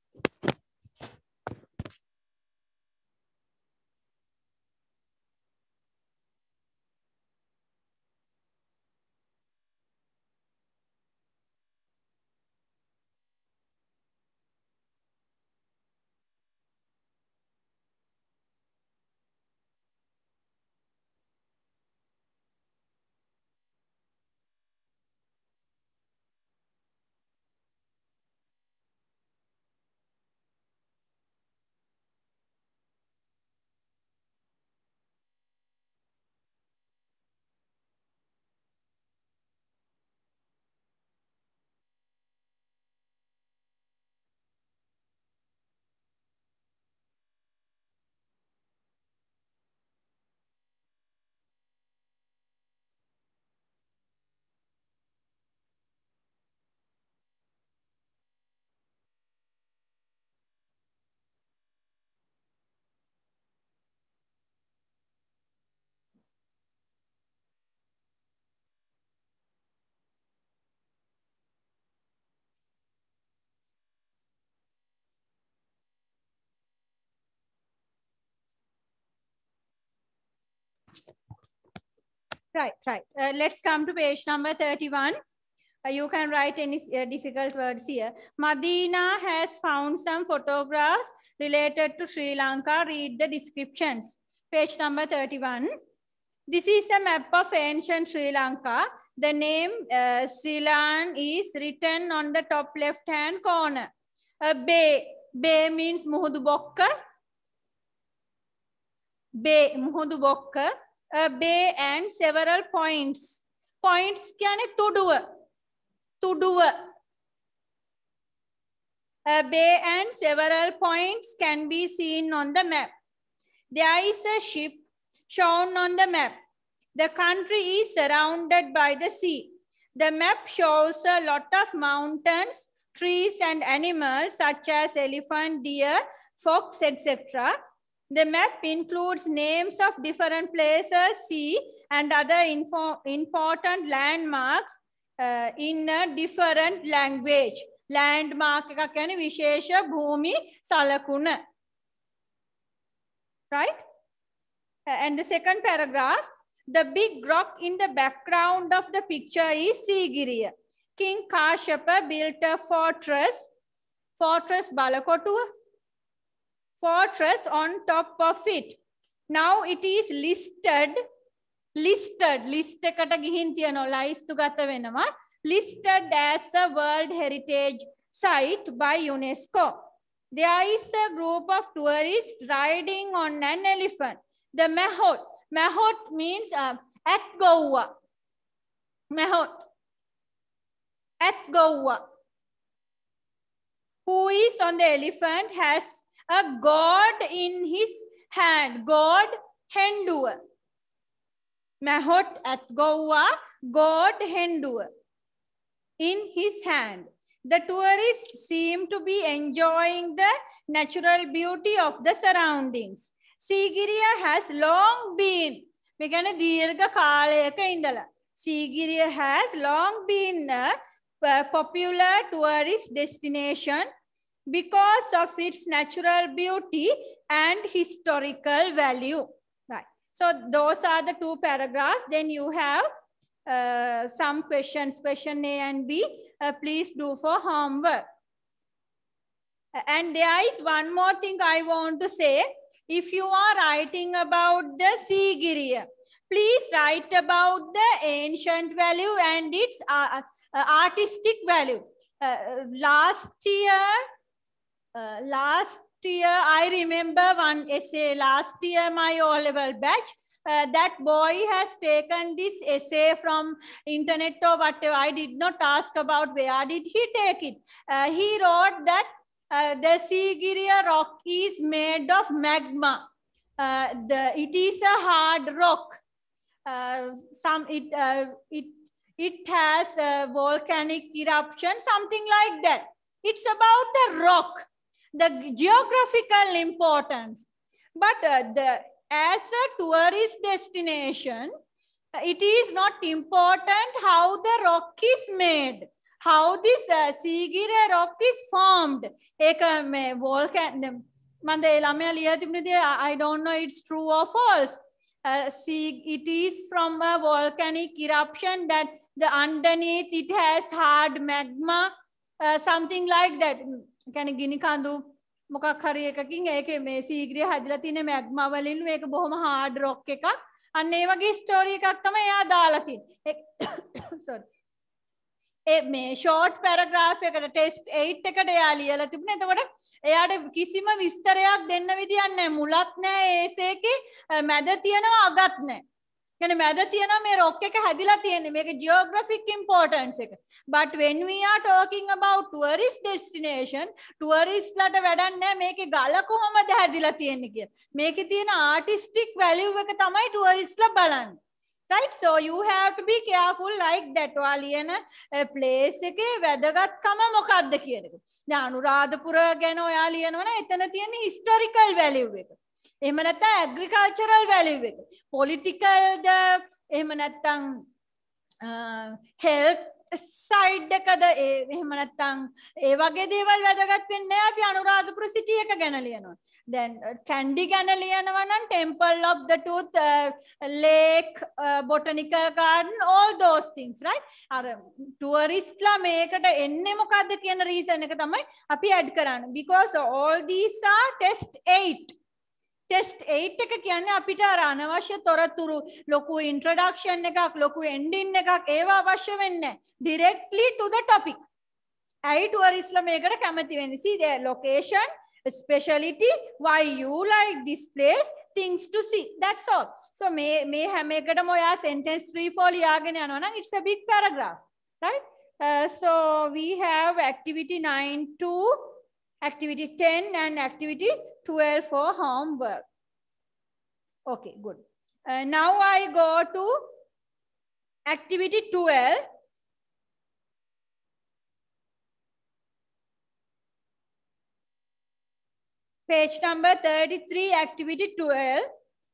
Right, right. Uh, let's come to page number thirty-one. Uh, you can write any uh, difficult words here. Madina has found some photographs related to Sri Lanka. Read the descriptions. Page number thirty-one. This is a map of ancient Sri Lanka. The name uh, Ceylon is written on the top left-hand corner. A bay. Bay means Muhudu Bokka. Bay, Muhudu Bokka. A bay and several points. Points kyane tuduwa. Tuduwa. A bay and several points can be seen on the map. There is a ship shown on the map. The country is surrounded by the sea. The map shows a lot of mountains, trees and animals such as elephant, deer, fox, et cetera. The map includes names of different places, sea, and other info important landmarks uh, in a different language. Landmark එක කියන්නේ විශේෂ භූමි සලකුණ. Right? And the second paragraph, the big rock in the background of the picture is Sigiriya. King Kashyapa built a fortress, fortress Balakotuwa. Fortress on top of it. Now it is listed, listed, list එකට ගිහින් තියනවා ලයිස්තු ගත වෙනවා, listed as a World Heritage Site by UNESCO. There is a group of tourists riding on an elephant. The Mahot. Mahot means uh, at Goa. Mahot. At Goa. Who is on the elephant has a god in his hand. God Henduwa. Mahot at Goa, God Henduwa in his hand. The tourists seem to be enjoying the natural beauty of the surroundings. Sigiriya has long been, මේ කියන්නේ දීර්ඝ කාලයක ඉඳලා. Sigiriya has long been a popular tourist destination because of its natural beauty and historical value. Right. So those are the two paragraphs. Then you have uh, some questions, question A and B. Uh, please do for homework. And there is one more thing I want to say. If you are writing about the Sigiriya, please write about the ancient value and its uh, uh, artistic value. Uh, last year, uh, last year, I remember one essay last year, my O-level batch, uh, that boy has taken this essay from internet or whatever. I did not ask about where did he take it. Uh, he wrote that uh, the Sigiriya rock is made of magma. Uh, the, it is a hard rock. Uh, some it uh, it it has a volcanic eruption, something like that. It's about the rock, the geographical importance. But uh, the as a tourist destination, it is not important how the rock is made, how this uh, Sigiriya rock is formed. Eka me volcan. I don't know it's true or false. Uh, see, it is from a volcanic eruption that the underneath it has hard magma, uh, something like that. Can gini kandu මොකක් හරි එකකින් ඒකේ මේ සීග්‍රිය හැදිලා තියෙන මැග්මා වලින් මේක බොහොම hard rock එකක්. අන්න ඒ වගේ ස්ටෝරි එකක් තමයි එයා දාලා තියෙන්නේ. sorry. ඒ මේ short paragraph එකට test eight එකට එයා ලියලා තිබුණා. එතකොට එයාට කිසිම විස්තරයක් දෙන්න විදියක් නැහැ. මුලක් නැහැ ඒසේකේ, මැද තියෙනවා අගත් නැහැ. කියන්නේ මැද තියෙනවා මේ rock එක හැදිලා තියෙන්නේ. මේක geographic importance එක. But when we are talking about tourist destination, tourist ලට වැඩක් නැහැ මේකේ ගල කොහමද හැදිලා තියෙන්නේ කියලා. මේකේ තියෙන artistic value එක තමයි tourist ලා බලන්නේ. Right? So you have to be careful like that. ඔයාලියන place එකේ වැදගත්කම මොකක්ද කියන එක. දැන් අනුරාධපුර ගැන ඔයා ලියනවනේ එතන තියෙන historical value එක. එහෙම නැත්නම් agricultural value එක. political ද එහෙම නැත්නම් health side එකද එහෙම නැත්නම් ඒ වගේ දේවල් වැදගත් වෙන්නේ නැහැ අපි අනුරාධපුර city එක ගැන ලියනවා. Then uh, Kandy ගැන ලියනවා නම් temple of the tooth, uh, lake, uh, botanical garden, all those things, right? අර tourist ලා මේකට එන්නේ මොකද්ද කියන reason එක තමයි අපි add කරන්නේ. Because all these are test eight. Test eight එක කියන්නේ අපිට අර අනවශ්‍ය තොරතුරු ලොකු introduction එකක් ලොකු ending එකක් ඒවා අවශ්‍ය වෙන්නේ නැහැ. Directly to the topic. ඇයි tourist ලා මේකට කැමති වෙන්නේ? See their location, speciality, why you like this place, things to see. That's all. So may may හැම එකටම ඔයා sentence three four ලියාගෙන යනවා නම් it's a big paragraph, right? Uh, so we have activity nine to activity ten and activity twelve for homework. Okay, good. Uh, now I go to activity twelve. Page number thirty-three, activity twelve.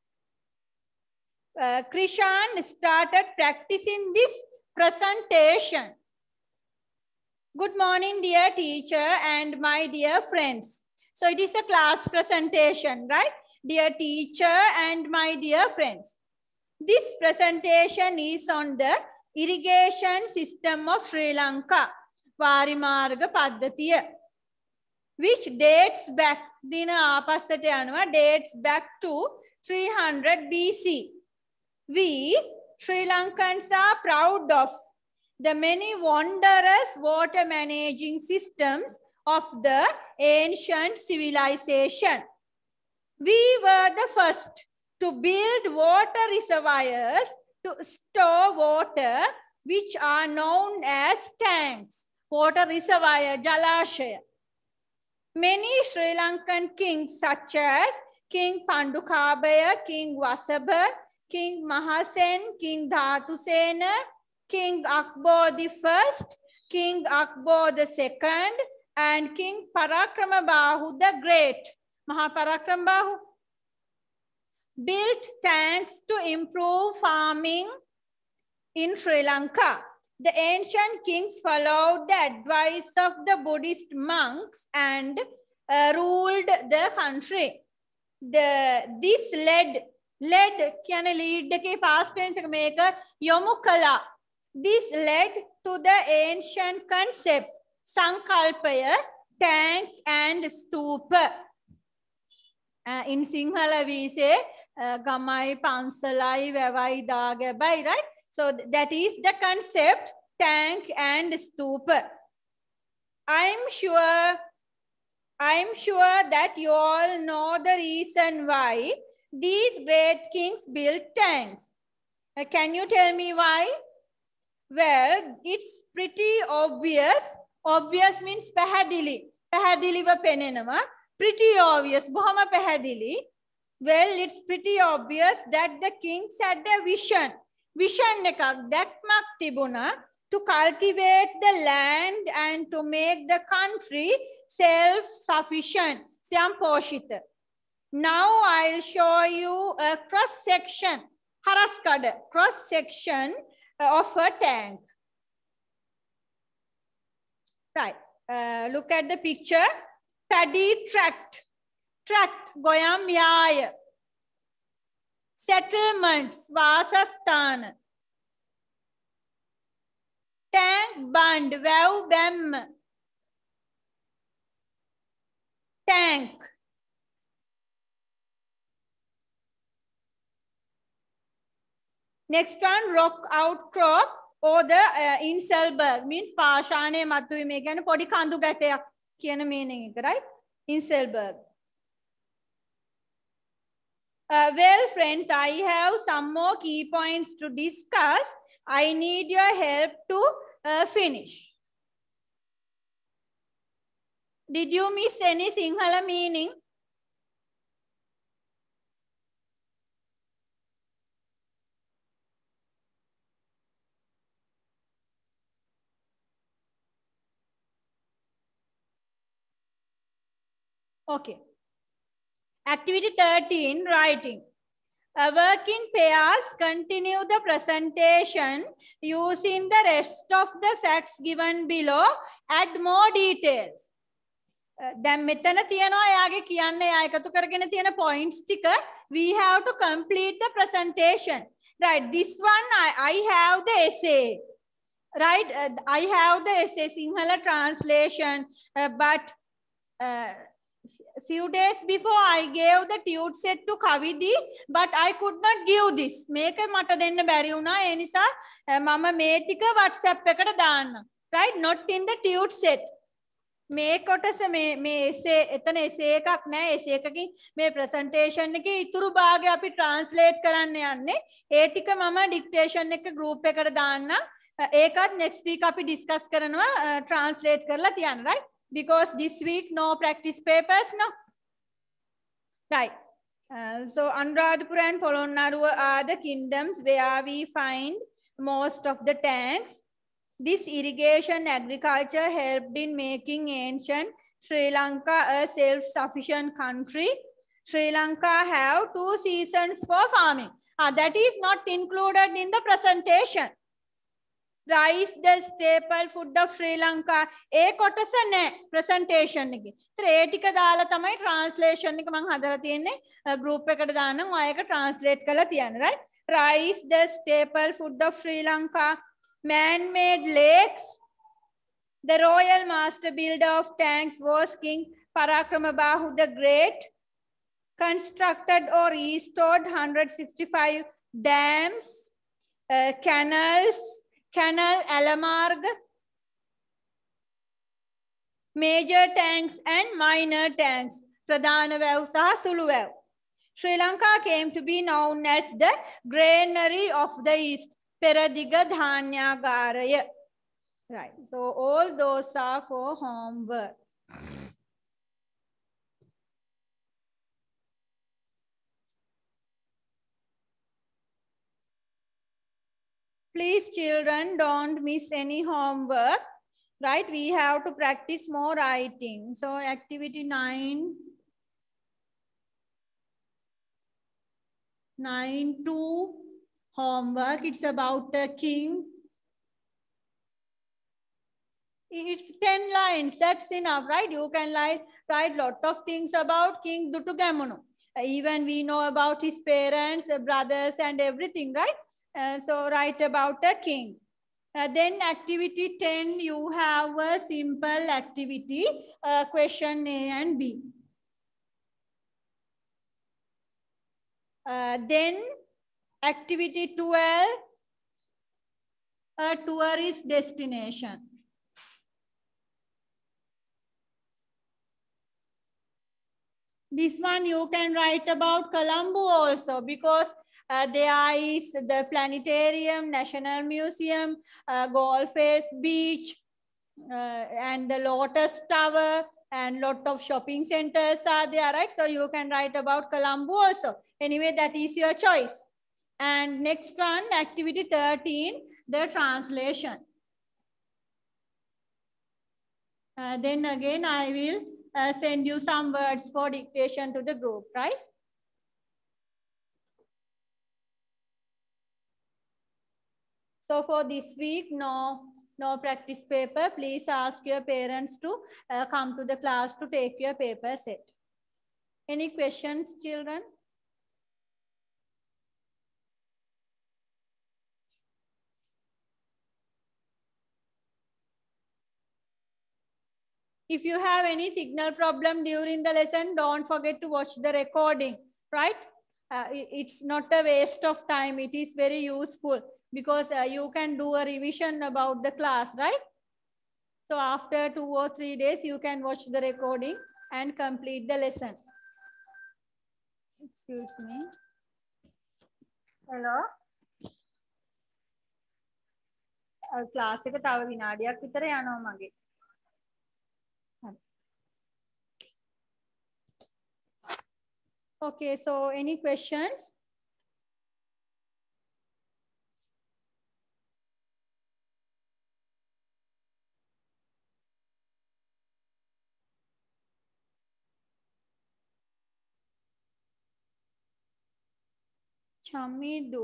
Uh, Krishan started practicing this presentation. Good morning, dear teacher and my dear friends. So it is a class presentation, right? Dear teacher and my dear friends. This presentation is on the irrigation system of Sri Lanka, Varimarga Paddhatiya, which dates back, Dina Apasate Anua, dates back to three hundred B C. We, Sri Lankans, are proud of the many wondrous water managing systems of the ancient civilization. We were the first to build water reservoirs to store water, which are known as tanks. Water reservoir, Jalashaya. Many Sri Lankan kings such as King Pandukabaya, King Wasaba, King Mahasen, King Dhatusena, King Akbar the First, King Akbar the Second, and King Parakramabahu the Great, Mahaparakramabahu, built tanks to improve farming in Sri Lanka. The ancient kings followed the advice of the Buddhist monks and uh, ruled the country. The, this led led කියන්නේ lead එකේ past tense එක මේක යොමු කළා. This led to the ancient concept සංකල්පය tank and stupa. Uh, in Sinhala we say uh, gamai pansalai vevai dagabai, right? So that is the concept tank and stupa. I'm sure I'm sure that you all know the reason why these great kings built tanks. Uh, can you tell me why? Well, it's pretty obvious. Obvious means pahadili. Pahadiliva penenama. Pretty obvious. Bohama pahadili. Well, it's pretty obvious that the kings had a vision. Vision nekak dakmak tibuna to cultivate the land and to make the country self-sufficient. Samposhita. Now I'll show you a cross-section. Haraskada. Cross-section of a tank. Right. Uh, look at the picture. Paddy tract. Tract. Goyam yaya. Settlements. Vasasthana. Tank band. Vav bem. Tank. Next one, rock outcrop or the uh, Inselberg means Pashane Matui Megan Podi Kandu Gatea Kiana meaning, right? Inselberg. Uh, well, friends, I have some more key points to discuss. I need your help to uh, finish. Did you miss any Sinhala meaning? Okay. Activity thirteen, writing. Uh, work in pairs, continue the presentation using the rest of the facts given below. Add more details. Then මෙතන තියනවා එයාගේ කියන්නේ එයා එකතු කරගෙන තියෙන points ටික we have to complete the presentation. Right, this one I, I have the essay. Right, uh, I have the essay Sinhala translation, uh, but uh, few days before I gave the tute set to Kavidi, but I could not give this. Make මට දෙන්න බැරි වුණා. ඒ නිසා මම මේ ටික WhatsApp එකට දාන්න. Right, not in the tute set. මේ කොටස මේ මේ essay එතන essay එකක් නෑ. essay එකකින් මේ presentation එකේ ඉතුරු භාගය අපි translate කරන්න යන්නේ. ඒ ටික මම dictation එක group එකට දාන්න. ඒකත් next week අපි discuss කරනවා translate කරලා තියන්න, right? Because this week no practice papers, no. Right. Uh, so Anuradhapura and Polonnaruwa are the kingdoms where we find most of the tanks. This irrigation agriculture helped in making ancient Sri Lanka a self-sufficient country. Sri Lanka have two seasons for farming. Uh, that is not included in the presentation. Rice, the staple food of Sri Lanka. ඒ කොටස නෑ presentation එකේ. ඒතර ඒ ටික දාලා තමයි translation එක මම හදලා තියෙන්නේ. group එකට දාන්නම්. ඔයක translate කරලා තියන්න, right? Rice, the staple food of Sri Lanka. Man-made lakes. The royal master builder of tanks was King Parakramabahu the Great. Constructed or restored one hundred sixty-five dams, uh, canals, Canal Alamarg, major tanks and minor tanks, Pradhana Vav saha Sulu Vav. Sri Lanka came to be known as the granary of the East, Peradiga Dhanyagaraya. Right, so all those are for homework. Please, children, don't miss any homework. Right? We have to practice more writing. So, activity nine. nine two homework. It's about a king. It's ten lines. That's enough, right? You can like, write lot of things about King Dutugamunu. Even we know about his parents, brothers, and everything, right? Uh, so write about a king. Uh, then activity ten, you have a simple activity, uh, question A and B. Uh, then activity twelve, a tourist destination. This one you can write about Colombo also, because uh, there is the planetarium, National Museum, uh, Golf Face Beach, uh, and the Lotus Tower, and lot of shopping centers are there, right? So you can write about Colombo also. Anyway, that is your choice. And next one, activity thirteen, the translation. Uh, then again, I will uh, send you some words for dictation to the group, right? So for this week, no, no practice paper. Please ask your parents to uh, come to the class to take your paper set. Any questions, children? If you have any signal problem during the lesson, don't forget to watch the recording, right? Uh, it's not a waste of time. It is very useful because uh, you can do a revision about the class, right? So after two or three days, you can watch the recording and complete the lesson. Excuse me. Hello? Class එක තව විනාඩියක් විතර යනවා මගේ. Okay, so any questions? Chamidu.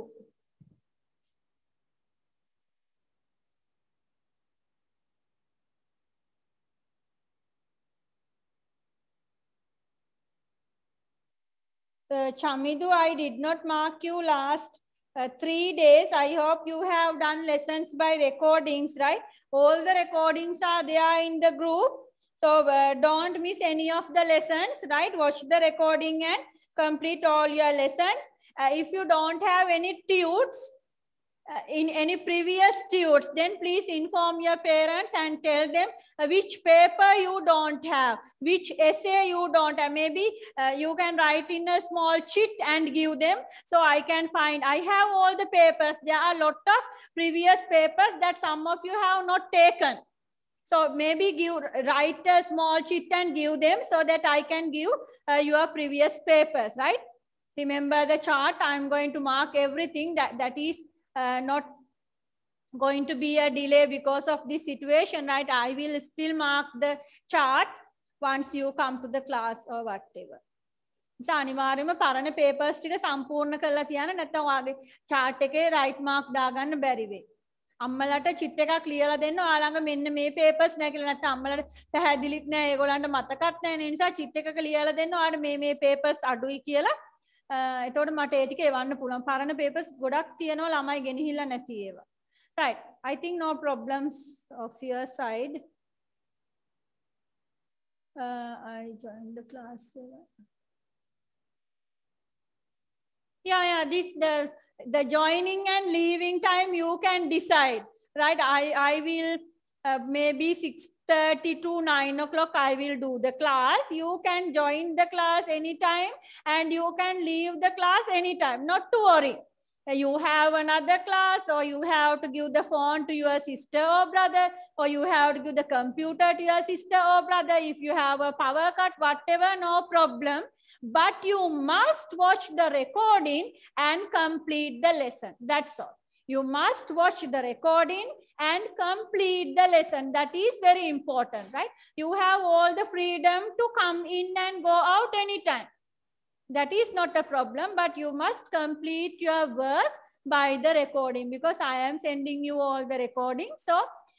Uh, Chamidu, I did not mark you last uh, three days. I hope you have done lessons by recordings, right? All the recordings are there in the group. So uh, don't miss any of the lessons, right? Watch the recording and complete all your lessons. Uh, if you don't have any tudes, Uh, in any previous tudes, then please inform your parents and tell them uh, which paper you don't have, which essay you don't have. Maybe uh, you can write in a small sheet and give them, so I can find. I have all the papers. There are a lot of previous papers that some of you have not taken. So maybe give, write a small sheet and give them so that I can give uh, your previous papers, right? Remember the chart. I'm going to mark everything that, that is Uh, not going to be a delay because of this situation, right? I will still mark the chart once you come to the class or whatever. So අනිවාර්යයෙන්ම පරණ papers ටික සම්පූර්ණ කරලා තියන්න, නැත්නම් ඔයාගේ chart එකේ right mark දාගන්න බැරි වෙයි. අම්මලාට චිට් එකක් ලියලා දෙන්න, ඔයාලඟ මෙන්න මේ papers නැහැ කියලා. නැත්නම් අම්මලාට පැහැදිලිත් නැහැ, ඒගොල්ලන්ට මතකත් නැහැ. ඒ නිසා චිට් එකක ලියලා දෙන්න, ඔයාලට මේ මේ papers අඩුයි කියලා. එතකොට මට ඒ ටික එවන්න පුළුවන්. පරණ papers ගොඩක් තියෙනවා ළමයි ගෙනහිල්ලා නැති ඒවා. Right. I think no problems of your side. Uh, I joined the class. Yeah, yeah. This the the joining and leaving time you can decide, right? I I will uh, maybe six thirty to nine o'clock I will do the class. You can join the class anytime and you can leave the class anytime. Not to worry. You have another class, or you have to give the phone to your sister or brother, or you have to give the computer to your sister or brother. If you have a power cut, whatever, no problem. But you must watch the recording and complete the lesson. That's all. You must watch the recording and complete the lesson. That is very important, right? You have all the freedom to come in and go out anytime. That is not a problem, but you must complete your work by the recording, because I am sending you all the recording. So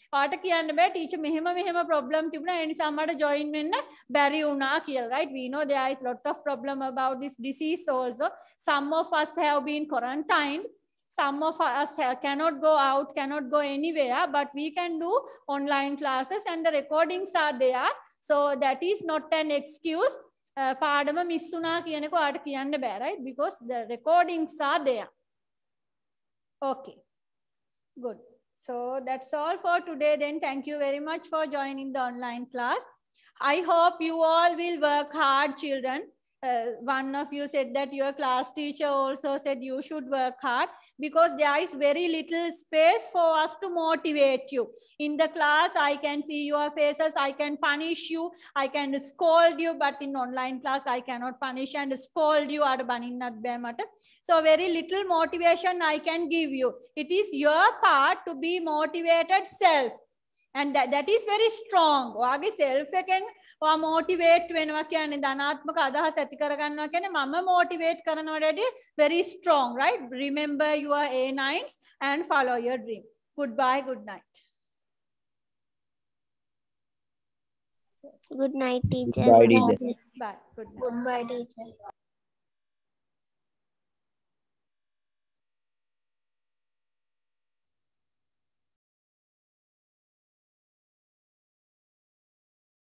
පාට කියන්න බෑ teacher මෙහෙම මෙහෙම problem තිබුණා ඒ නිසා මට join වෙන්න බැරි වුණා කියලා, right? We know there is lot of problem about this disease also. Some of us have been quarantined, some of us have, cannot go out, cannot go anywhere, but we can do online classes and the recordings are there, so that is not an excuse. පාඩම miss වුණා කියන එක ඔයාලට කියන්න බෑ, right? Because the recordings are there. Okay, good. So that's all for today then. Thank you very much for joining the online class. I hope you all will work hard, children. Uh, one of you said that your class teacher also said you should work hard, because there is very little space for us to motivate you. In the class, I can see your faces, I can punish you, I can scold you, but in online class, I cannot punish and scold you. So very little motivation I can give you. It is your part to be motivated self. And that, that is very strong. ඔයාගේ self එකෙන් ඔයා motivate වෙනවා කියන්නේ ධනාත්මක අදහස් ඇති කරගන්නවා කියන්නේ මම motivate කරනවටදී very strong, right? Remember your A nines and follow your dream. Goodbye, good night. Good night, teacher. Bye, teacher. Bye, good night. Goodbye, teacher.